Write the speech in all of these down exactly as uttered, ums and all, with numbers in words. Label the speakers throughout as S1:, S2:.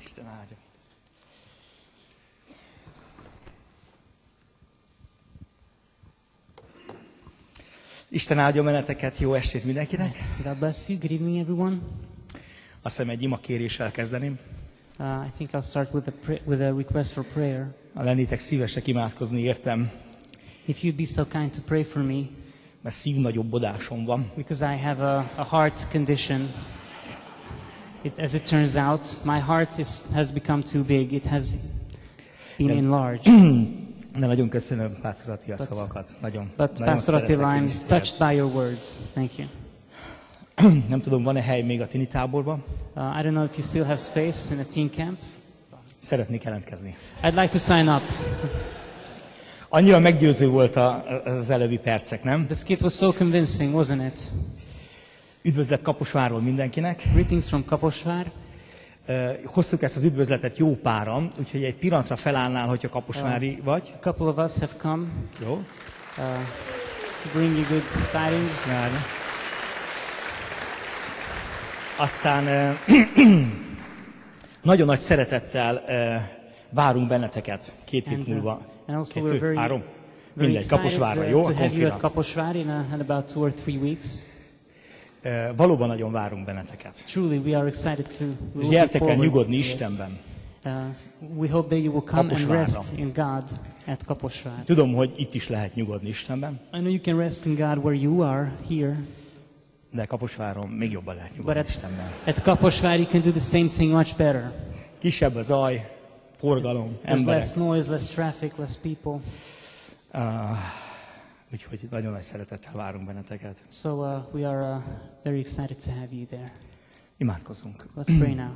S1: Isten áldja. Isten áldja meneteket, jó estét mindenkinek.
S2: God bless you. Good evening, everyone.
S1: Azt hiszem egy imakéréssel kezdeném.
S2: Uh, I think I'll start with a, pra- with a request for prayer.
S1: Ha lennétek szívesek imádkozni értem,
S2: If you'd be so kind to pray for me,
S1: mert szívnagyobbоdásom van.
S2: because I have a, a heart condition. It, as it turns out, my heart is, has become too big. It has been enlarged.
S1: De nagyon köszönöm Pásztor Attila szavakat. Nagyon,
S2: But
S1: nagyon
S2: Pastor Attila,
S1: szeretlek én
S2: I'm
S1: is
S2: touched by your words. Thank you.
S1: téged. Nem tudom, van-e hely még a tini táborban?
S2: Uh, I don't know if you still have space in a teen camp.
S1: Szeretnék jelentkezni.
S2: I'd like to sign up.
S1: Annyira meggyőző volt a, az előbbi percek, nem?
S2: The skit was so convincing, wasn't it?
S1: Üdvözlet Kaposvárról mindenkinek.
S2: Greetings from Kaposvár.
S1: Uh, hoztuk ezt az üdvözletet jó páran, úgyhogy egy pillanatra felállnál, hogyha kaposvári vagy.
S2: A couple of us have come
S1: Jó.
S2: uh, to bring you good tidings.
S1: Jár. Aztán uh, nagyon nagy szeretettel uh, várunk benneteket két hét
S2: And,
S1: múlva.
S2: uh, and also
S1: Kettő,
S2: we're very,
S1: három.
S2: very
S1: Mindegy,
S2: excited
S1: Kaposvárra,
S2: uh,
S1: jó?
S2: to
S1: A
S2: have you at
S1: konfirmál.
S2: Kaposvár in, a, in about two or three weeks.
S1: Uh, valóban nagyon várunk benneteket.
S2: Truly, we are excited to. we
S1: És
S2: will look
S1: gyertek el
S2: forward
S1: nyugodni
S2: to it.
S1: Istenben.
S2: Uh, we hope that you will come and
S1: Kaposvárra.
S2: rest in God at Kaposvár.
S1: Tudom, hogy itt is lehet nyugodni Istenben,
S2: I know you can rest in God where you are here,
S1: de Kaposváron még jobban lehet
S2: but
S1: nyugodni
S2: at,
S1: Istenben.
S2: at Kaposvár you can do the same thing much better.
S1: Kisebb a zaj, forgalom,
S2: There's
S1: emberek.
S2: less noise, less traffic, less people.
S1: Uh, úgyhogy nagyon nagy szeretettel várunk benneteket.
S2: So uh, we are uh, very excited to have you there.
S1: Imádkozzunk.
S2: Let's pray now.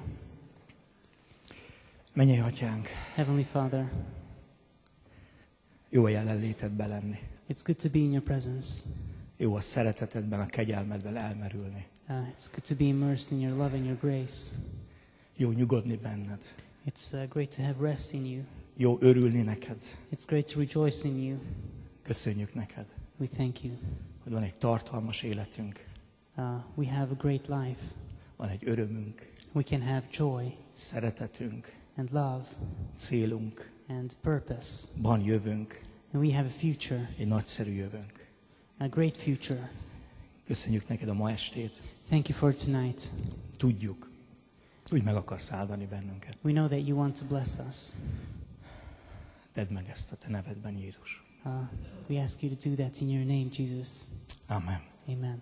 S1: Mennyei Atyánk,
S2: Heavenly Father,
S1: jó a jelenlétedben lenni.
S2: it's good to be in your presence.
S1: Jó a szeretetedben, a kegyelmedben elmerülni.
S2: Uh, it's good to be immersed in your love and your grace.
S1: Jó nyugodni benned.
S2: It's uh, great to have rest in you.
S1: Jó örülni neked.
S2: It's great to rejoice in you.
S1: Köszönjük neked,
S2: We thank you.
S1: hogy van egy tartalmas életünk,
S2: Uh, we have a great life.
S1: van egy örömünk,
S2: We can have joy
S1: szeretetünk,
S2: and love
S1: célunk,
S2: and purpose.
S1: van jövőnk,
S2: And we have a future,
S1: egy nagyszerű jövőnk.
S2: a great future.
S1: Köszönjük neked a ma estét.
S2: Thank you for tonight.
S1: Tudjuk, hogy meg akarsz áldani bennünket.
S2: We know that you want to bless us.
S1: Tedd meg ezt a te nevedben, Jézus.
S2: Uh, we ask you to do that in your name, Jesus.
S1: Amen.
S2: Amen.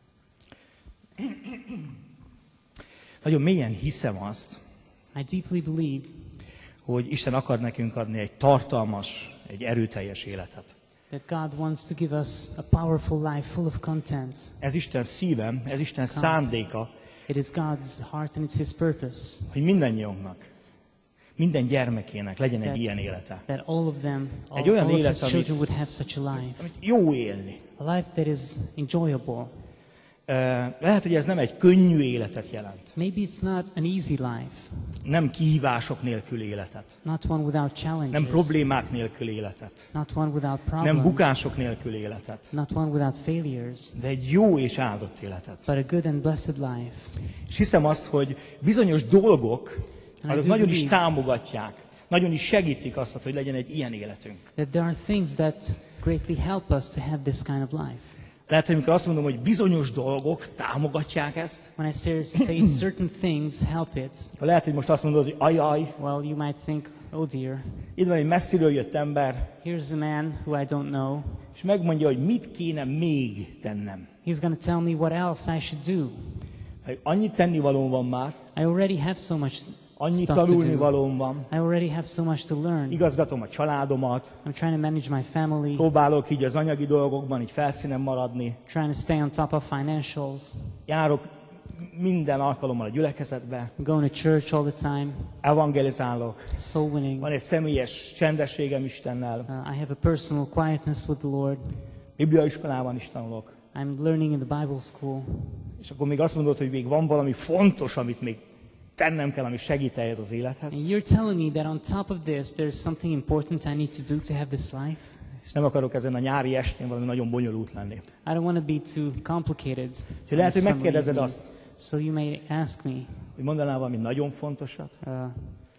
S1: Nagyon mélyen hiszem azt,
S2: I deeply believe
S1: hogy Isten akar nekünk adni egy tartalmas, egy erőteljes életet.
S2: that God wants to give us a powerful life full of content.
S1: Ez Isten szívem, ez Isten szándéka,
S2: It is God's heart and it's His purpose
S1: hogy mindannyiunknak, minden gyermekének legyen egy
S2: That-
S1: ilyen élete.
S2: that all of them, all,
S1: Egy olyan
S2: all of
S1: élet,
S2: His
S1: amit-
S2: children would have such a life.
S1: Amit jó élni.
S2: A life that is enjoyable.
S1: Ö, Lehet, hogy ez nem egy könnyű életet jelent.
S2: Maybe it's not an easy life,
S1: Nem kihívások nélkül életet.
S2: not one without challenges,
S1: Nem problémák nélkül életet.
S2: not one without
S1: Nem
S2: problems,
S1: bukások nélkül életet.
S2: not one without failures,
S1: De egy jó és áldott életet.
S2: but a good and blessed life.
S1: És hiszem azt, hogy bizonyos dolgok,
S2: And I
S1: azok
S2: do
S1: nagyon is
S2: believe-
S1: támogatják, nagyon is segítik azt, hogy legyen egy ilyen életünk.
S2: That there are things that greatly help us to have this kind of life.
S1: Lehet, hogy amikor azt mondom, hogy bizonyos dolgok támogatják ezt,
S2: When I say, say certain things help it,
S1: lehet, hogy most azt mondod, hogy ajaj,
S2: well, you might think, oh dear,
S1: itt van egy messziről jött ember,
S2: here's a man who I don't know.
S1: és megmondja, hogy mit kéne még tennem.
S2: He's going to tell me what else I should do.
S1: Hogy annyit tennivalóm van már,
S2: I already have so much
S1: annyit
S2: stuff to do.
S1: tanulnivalóm van,
S2: I already have so much to learn.
S1: igazgatom a családomat,
S2: I'm trying to manage my family,
S1: próbálok így az anyagi dolgokban így felszínen maradni,
S2: trying to stay on top of financials,
S1: járok minden alkalommal a gyülekezetbe,
S2: going to church all the time,
S1: evangelizálok,
S2: soul winning.
S1: van egy személyes csendességem Istennel,
S2: Uh, I have a personal quietness with the Lord.
S1: bibliaiskolában is tanulok.
S2: I'm learning in the Bible school.
S1: És akkor még azt mondod, hogy még van valami fontos, amit még tennem kell, ami segít ehhez az élethez.
S2: And you're telling me that on top of this, there's something important I need to do to have this life?
S1: És nem akarok ezen a nyári estén valami nagyon bonyolult lenni.
S2: I don't want to be too complicated.
S1: Úgyhogy lehet, hogy
S2: on a summer
S1: megkérdezed
S2: evening.
S1: azt,
S2: So you may ask me,
S1: hogy mondanál valami nagyon fontosat,
S2: uh,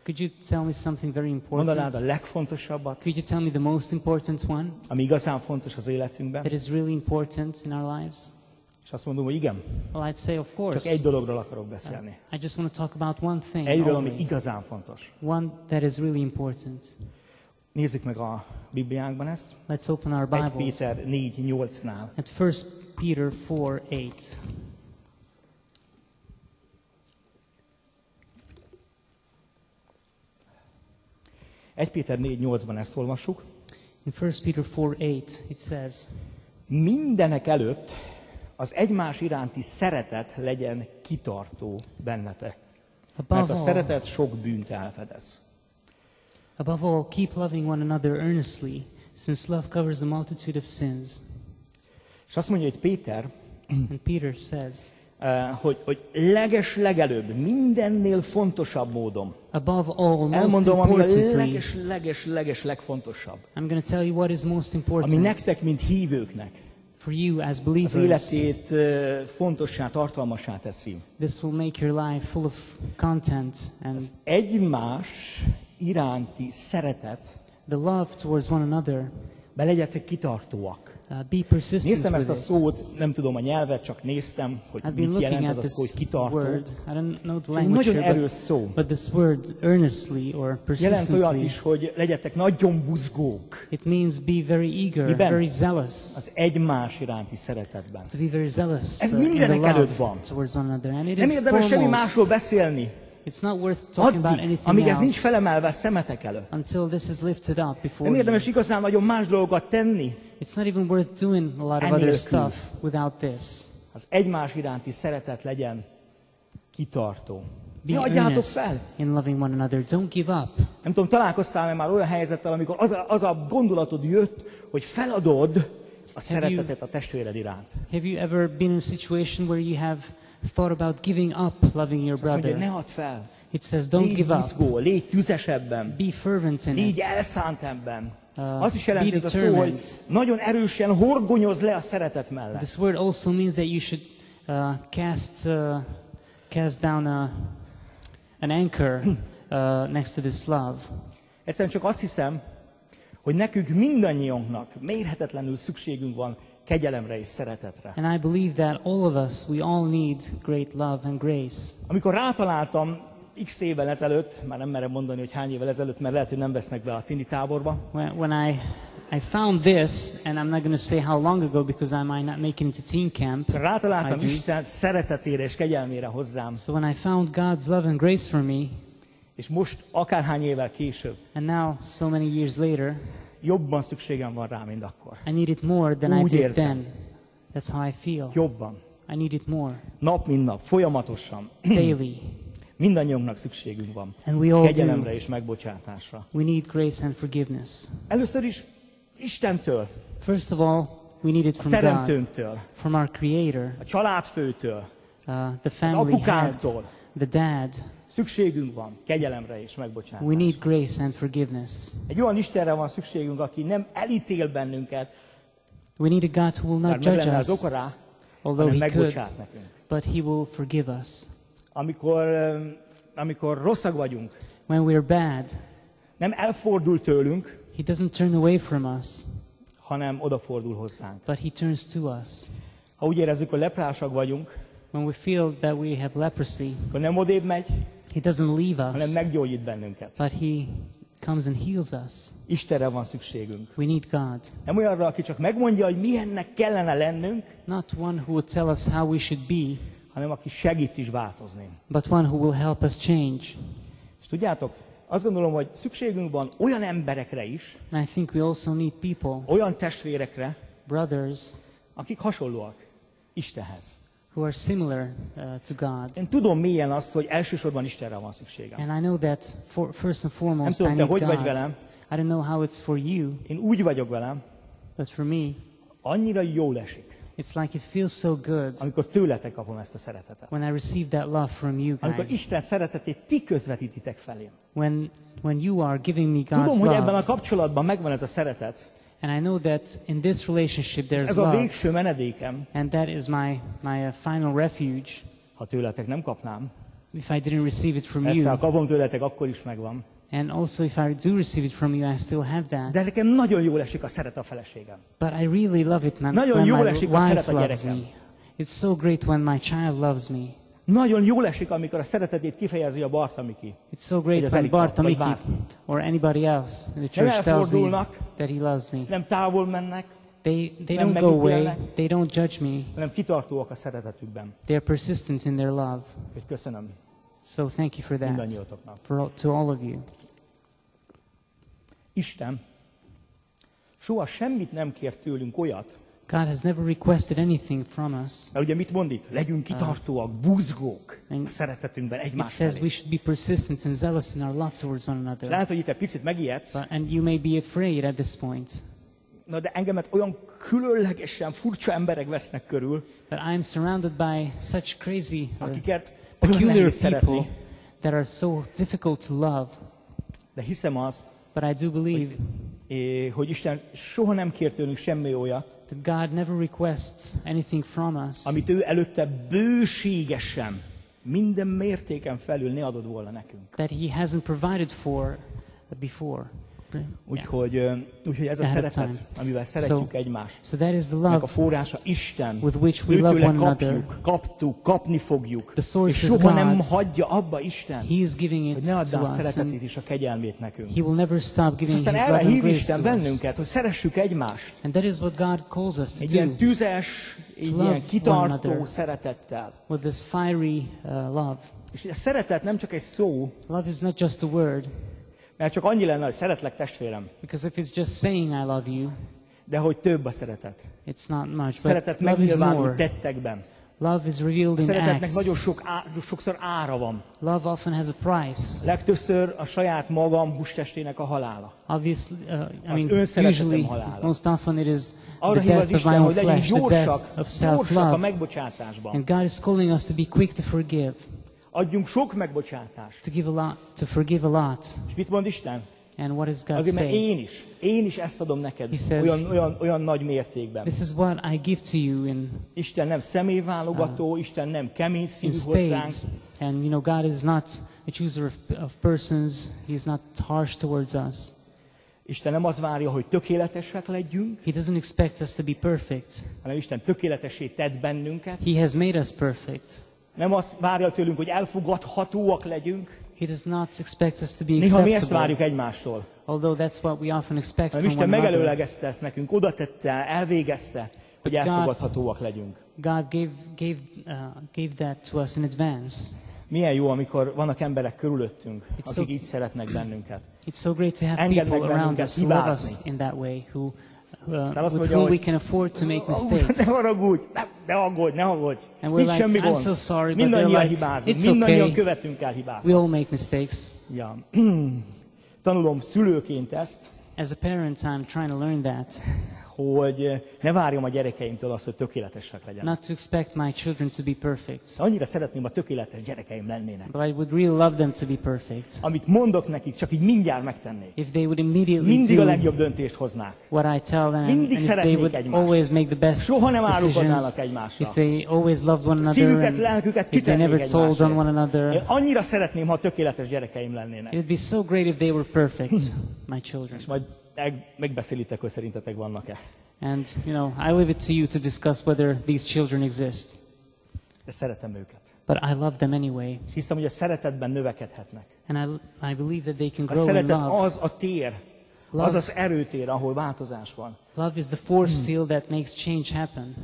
S2: Could you tell me something very
S1: Mondanád a
S2: important?
S1: legfontosabbat,
S2: Could you tell me the most important one
S1: ami igazán fontos az életünkben?
S2: that is really important in our lives?
S1: És azt mondom, hogy igen,
S2: Well, I'd say of
S1: csak
S2: course.
S1: egy dologról akarok beszélni.
S2: I just want to talk about one thing
S1: Egyről, ami
S2: only,
S1: igazán fontos.
S2: one that is really important.
S1: Nézzük meg a Bibliánkban ezt.
S2: Let's open our
S1: egy
S2: Bibles
S1: Péter négy nyolcnál.
S2: at First Peter four eight.
S1: egy Péter négy nyolcban ezt olvassuk.
S2: In First Peter four eight it says,
S1: Mindenek előtt az egymás iránti szeretet legyen kitartó bennetek. Mert
S2: above
S1: a
S2: all,
S1: szeretet sok bűnt elfedez.
S2: above all, keep loving one another earnestly, since love covers a multitude of sins.
S1: És azt mondja, hogy Péter,
S2: And Peter says,
S1: eh, hogy, hogy leges legelőbb, mindennél fontosabb módon.
S2: above all, most
S1: Elmondom, ami a
S2: importantly,
S1: leges, leges, leges legfontosabb.
S2: I'm going to tell you what is most
S1: Ami
S2: important
S1: nektek, mint hívőknek,
S2: for you as
S1: az
S2: believers.
S1: életét eh, fontossá, tartalmassá teszi.
S2: This will make your life full of content, and
S1: Az egymás iránti szeretet,
S2: the love towards one another.
S1: be legyetek kitartóak.
S2: Uh, be persistent
S1: Néztem ezt
S2: with
S1: a
S2: it.
S1: szót, nem tudom a nyelvet, csak néztem, hogy
S2: I've been
S1: mit
S2: looking
S1: jelent
S2: at
S1: ez a szó, hogy
S2: this
S1: kitartó.
S2: word. I don't know the
S1: Ez egy
S2: language
S1: nagyon
S2: here,
S1: erős
S2: but,
S1: szó.
S2: but this word earnestly or
S1: Jelent olyat
S2: persistently,
S1: is, hogy legyetek nagyon buzgók
S2: it means be very eager,
S1: Miben?
S2: very zealous.
S1: az egymás iránti szeretetben.
S2: To be very zealous
S1: Ez
S2: uh, in the
S1: mindenek
S2: love
S1: előtt van.
S2: towards one another. And it
S1: Nem
S2: is
S1: érdemes semmi
S2: foremost.
S1: másról beszélni,
S2: It's not worth talking about
S1: addig,
S2: anything
S1: amíg ez nincs
S2: else
S1: felemelve a szemetek előtt.
S2: until this is lifted up before
S1: Nem
S2: you.
S1: érdemes igazán nagyon más dolgokat tenni.
S2: It's not even worth doing a lot of
S1: Enélkül.
S2: other stuff without this.
S1: Az egymás iránti szeretet legyen kitartó.
S2: Be
S1: Ne adjátok
S2: earnest
S1: fel!
S2: in loving one another. Don't give up.
S1: Nem tudom, találkoztál-e már olyan helyzettel, amikor az a, az a gondolatod jött, hogy feladod a szeretetet a testvéred iránt.
S2: Have you ever been in a situation where you have thought about giving up loving your
S1: Azt mondja,
S2: brother?
S1: ne add fel.
S2: It says, don't
S1: Légy
S2: give up.
S1: buzgó, légy tüzesebben,
S2: Be fervent in
S1: légy
S2: it.
S1: elszánt ebben.
S2: Uh,
S1: Azt is jelenti
S2: be
S1: ez a szó,
S2: determined.
S1: hogy nagyon erősen horgonyoz le a szeretet mellett.
S2: This word also means that you should uh, cast uh, cast down a, an anchor uh, next to this love.
S1: Egyszerűen csak azt hiszem, hogy nekünk mindannyiunknak mérhetetlenül szükségünk van kegyelemre és szeretetre.
S2: And I believe that all of us, we all need great love and grace.
S1: Amikor rátaláltam x évvel ezelőtt, már nem merem mondani, hogy hány évvel ezelőtt, mert lehet, hogy nem vesznek be a tini táborba,
S2: When, when I I found this, and I'm not going to say how long ago because I might not make it into teen camp.
S1: rátaláltam
S2: I do.
S1: Isten szeretetére és kegyelmére hozzám,
S2: So when I found God's love and grace for me,
S1: és most akárhány évvel később
S2: and now so many years later,
S1: jobban szükségem van rá, mint akkor.
S2: I need it more than I
S1: Úgy
S2: did
S1: érzem.
S2: then. That's how I feel.
S1: Jobban.
S2: I need it more
S1: Nap, mint nap, folyamatosan.
S2: daily.
S1: Mindannyiunknak szükségünk van
S2: And we all do.
S1: kegyelemre és megbocsátásra.
S2: We need grace and forgiveness.
S1: Először is Istentől,
S2: First of all, we need it
S1: a
S2: from God,
S1: teremtőnktől,
S2: from our Creator,
S1: a családfőtől,
S2: uh, the
S1: az
S2: family head,
S1: apukánktól.
S2: the dad.
S1: Szükségünk van kegyelemre és
S2: We need
S1: megbocsátásra.
S2: grace and forgiveness.
S1: Egy olyan Istenre van szükségünk, aki nem elítél bennünket,
S2: We need a God who will
S1: bár
S2: not
S1: meg
S2: judge
S1: lenne az
S2: us,
S1: oka rá,
S2: although
S1: hanem
S2: He could,
S1: megbocsát nekünk.
S2: but He will forgive us.
S1: Amikor, öm, amikor rosszak vagyunk,
S2: When we're bad,
S1: nem elfordul tőlünk,
S2: He doesn't turn away from us,
S1: hanem odafordul hozzánk.
S2: but He turns to us.
S1: Ha úgy érezzük, hogy leprásak vagyunk,
S2: When we feel that we have leprosy,
S1: akkor nem odébb megy,
S2: He doesn't leave
S1: hanem
S2: us,
S1: meggyógyít bennünket.
S2: but He comes and heals us.
S1: Istenre van szükségünk.
S2: We need God.
S1: Nem olyanra, aki csak megmondja, hogy milyennek kellene lennünk,
S2: Not one who will tell us how we should be,
S1: hanem aki segít is változni.
S2: but one who will help us change.
S1: És tudjátok, azt gondolom, hogy szükségünk van olyan emberekre is,
S2: And I think we also need people,
S1: olyan testvérekre,
S2: brothers,
S1: akik hasonlóak Istenhez.
S2: who are similar uh, to God.
S1: Én tudom mélyen azt, hogy elsősorban Istenre van szükségem.
S2: And I know that for, first and
S1: Nem
S2: foremost I
S1: tudom, te
S2: need
S1: hogy vagy
S2: God.
S1: velem,
S2: I don't know how it's for you,
S1: én úgy vagyok velem,
S2: but for me,
S1: annyira jól esik,
S2: it's like it feels so good
S1: amikor tőletek kapom ezt a szeretetet.
S2: when I receive that love from you
S1: Amikor
S2: guys.
S1: Isten szeretetét ti közvetítitek felém.
S2: When, when you are giving me God's
S1: Tudom, hogy ebben
S2: love.
S1: a kapcsolatban megvan ez a szeretet,
S2: And I know that in this relationship
S1: és
S2: there's
S1: ez a
S2: love.
S1: végső menedékem,
S2: And that is my, my uh, final refuge.
S1: ha tőletek nem kapnám,
S2: if I didn't receive it from
S1: Persze,
S2: you.
S1: ha kapom tőletek, akkor is megvan.
S2: And also if I do receive it from you, I still have that.
S1: De nekem nagyon jól esik a szeret a feleségem.
S2: But I really love it, man,
S1: Nagyon
S2: when
S1: jól
S2: my
S1: esik, ha szeret
S2: wife
S1: a
S2: loves
S1: gyerekem.
S2: me. It's so great when my child loves me.
S1: Nagyon jól esik, amikor a szeretetét kifejezi a Bartamiki.
S2: It's so
S1: Vagy
S2: great
S1: az
S2: when
S1: Erika,
S2: Bart
S1: vagy
S2: Amiki
S1: bárki.
S2: or anybody else in the
S1: Nem
S2: church tells me
S1: elfordulnak,
S2: that he loves me.
S1: nem távol mennek,
S2: They, they
S1: nem
S2: don't go away,
S1: megítélnek.
S2: they don't judge me.
S1: hanem kitartóak a szeretetükben.
S2: They're persistent in their love.
S1: Hogy köszönöm
S2: So thank you for that,
S1: mindannyiótoknak.
S2: for all, to all of you.
S1: Isten soha semmit nem kért tőlünk olyat,
S2: God has never requested anything from us.
S1: mert ugye mit mond itt? Legyünk kitartóak, buzgók
S2: And
S1: a szeretetünkben
S2: It
S1: egymás
S2: says we
S1: felé.
S2: should be persistent and zealous in our love towards one another.
S1: Lehet, hogy itt egy picit megijedsz,
S2: But, and you may be afraid at this point.
S1: na de engemet olyan különlegesen furcsa emberek vesznek körül,
S2: But I am surrounded by such crazy, or
S1: akiket olyan
S2: peculiar
S1: nehéz
S2: people
S1: szeretni.
S2: that are so difficult to love.
S1: De hiszem azt,
S2: But I do believe
S1: eh, hogy Isten soha nem kért tőlünk semmi olyat,
S2: that God never requests anything from us
S1: amit ő előtte bőségesen, minden mértéken felül ne adott volna nekünk.
S2: that He hasn't provided for before. Yeah.
S1: Úgyhogy, ö, úgyhogy ez a
S2: Ahead of
S1: szeretet,
S2: time.
S1: amivel szeretjük
S2: So-
S1: egymást,
S2: So that is the
S1: ennek a
S2: love
S1: forrása Isten,
S2: with which we love
S1: őtőle
S2: one another.
S1: kapjuk, kaptuk, kapni fogjuk,
S2: The source
S1: és
S2: is
S1: soha nem
S2: God.
S1: hagyja abba Isten,
S2: He is giving
S1: hogy
S2: it
S1: ne add
S2: to
S1: a
S2: us,
S1: szeretetét
S2: and
S1: és a kegyelmét nekünk.
S2: He will never stop
S1: És
S2: giving His
S1: aztán
S2: love
S1: erre
S2: and
S1: hív
S2: grace
S1: Isten
S2: to us.
S1: bennünket, hogy szeressük egymást,
S2: And that is what God calls us to
S1: egy
S2: do,
S1: ilyen tüzes, egy
S2: love
S1: ilyen
S2: one
S1: kitartó
S2: another.
S1: szeretettel.
S2: with this fiery uh, love.
S1: És a szeretet nem csak egy szó,
S2: Love is not just a word,
S1: mert csak annyi lenne, hogy szeretlek testvérem,
S2: because if it's just saying I love you,
S1: de hogy több a szeretet.
S2: it's not much. But
S1: Szeretet
S2: love is
S1: megnyilvánul
S2: more.
S1: tettekben.
S2: Love is revealed
S1: A
S2: in
S1: szeretetnek
S2: acts.
S1: nagyon sok á, sokszor ára van.
S2: Love often has a price.
S1: Legtöbbször a saját magam hústestének a halála.
S2: Obviously, uh, I
S1: Az
S2: mean,
S1: önszeretetem
S2: usually,
S1: halála.
S2: most often it is
S1: Arra
S2: the
S1: hív az
S2: death of
S1: Isten,
S2: my own
S1: hogy legyünk
S2: flesh, the
S1: gyorsak,
S2: death of
S1: gyorsak a
S2: self-love.
S1: megbocsátásban.
S2: And God is calling us to be quick to forgive,
S1: Adjunk sok megbocsátást.
S2: to give a lot, to forgive a lot.
S1: És mit mond Isten?
S2: And what does God
S1: Azért, mert
S2: say?
S1: én is, én is ezt adom neked
S2: He says-
S1: olyan, olyan, olyan nagy mértékben.
S2: This is what I give to you in
S1: Isten nem személyválogató, Isten nem kemény
S2: in
S1: szívű hozzánk,
S2: spades. And you know, God is not a chooser of, of persons. He's not harsh towards us.
S1: Isten nem az várja, hogy tökéletesek legyünk,
S2: He doesn't expect us to be perfect.
S1: hanem Isten tökéletessé tett bennünket.
S2: He has made us perfect.
S1: Nem azt várja tőlünk, hogy elfogadhatóak legyünk.
S2: He does not expect us to be
S1: Néha mi ezt
S2: acceptable,
S1: várjuk egymástól.
S2: although that's what we often expect
S1: Hanem
S2: from
S1: Isten
S2: one another.
S1: megelőlegezte ezt nekünk, oda tette, elvégezte, hogy
S2: But God-
S1: elfogadhatóak legyünk.
S2: God gave, gave, uh, gave that to us in advance.
S1: Milyen jó, amikor vannak emberek körülöttünk,
S2: It's
S1: akik
S2: so-
S1: így szeretnek bennünket.
S2: It's so great to have
S1: Engednek
S2: people around
S1: bennünket
S2: us who love us
S1: hibázni.
S2: in that way, who, uh,
S1: Aztán azt
S2: with
S1: mondja,
S2: whom we
S1: hogy
S2: can afford to make
S1: "Ó,
S2: mistakes.
S1: ne haragudj, ne, ne aggódj, ne aggódj.
S2: And we're
S1: Nincs
S2: like,
S1: semmi
S2: "I'm
S1: gond.
S2: so sorry," but
S1: Mindannyian
S2: they're like,
S1: hibázunk,
S2: "It's
S1: mindannyian
S2: okay.
S1: követünk el hibákat.
S2: We all make mistakes.
S1: Ja. Tanulom szülőként ezt,
S2: As a parent, I'm trying to learn that,
S1: hogy ne várjam a gyerekeimtől azt, hogy tökéletesek legyenek.
S2: not to expect my children to be perfect.
S1: Annyira szeretném, ha tökéletes gyerekeim lennének.
S2: But I would really love them to be perfect.
S1: Amit mondok nekik, csak így mindjárt megtennék.
S2: If they would immediately
S1: Mindig a
S2: do
S1: legjobb döntést hoznák.
S2: what I tell them, and,
S1: Mindig
S2: and if they
S1: szeretnék
S2: would
S1: egymást.
S2: always make the best
S1: Soha nem
S2: decisions,
S1: árulkodnának egymásra.
S2: if they always loved one another,
S1: Szívüket,
S2: and
S1: lelküket
S2: if they
S1: kitennék
S2: never told on
S1: egymásért.
S2: one
S1: Én
S2: another,
S1: annyira szeretném, ha tökéletes gyerekeim lennének.
S2: it would be so great if they were perfect, my children.
S1: És majd meg- megbeszélitek, hogy szerintetek vannak-e.
S2: And, you know, I leave it to you to discuss whether these children exist.
S1: De szeretem őket.
S2: But I love them anyway.
S1: És hiszem, hogy a szeretetben növekedhetnek.
S2: And I, I believe that they can
S1: A
S2: grow in
S1: szeretet
S2: love.
S1: az a tér,
S2: Love.
S1: az az erőtér, ahol változás van.
S2: Love is the force field that makes change happen.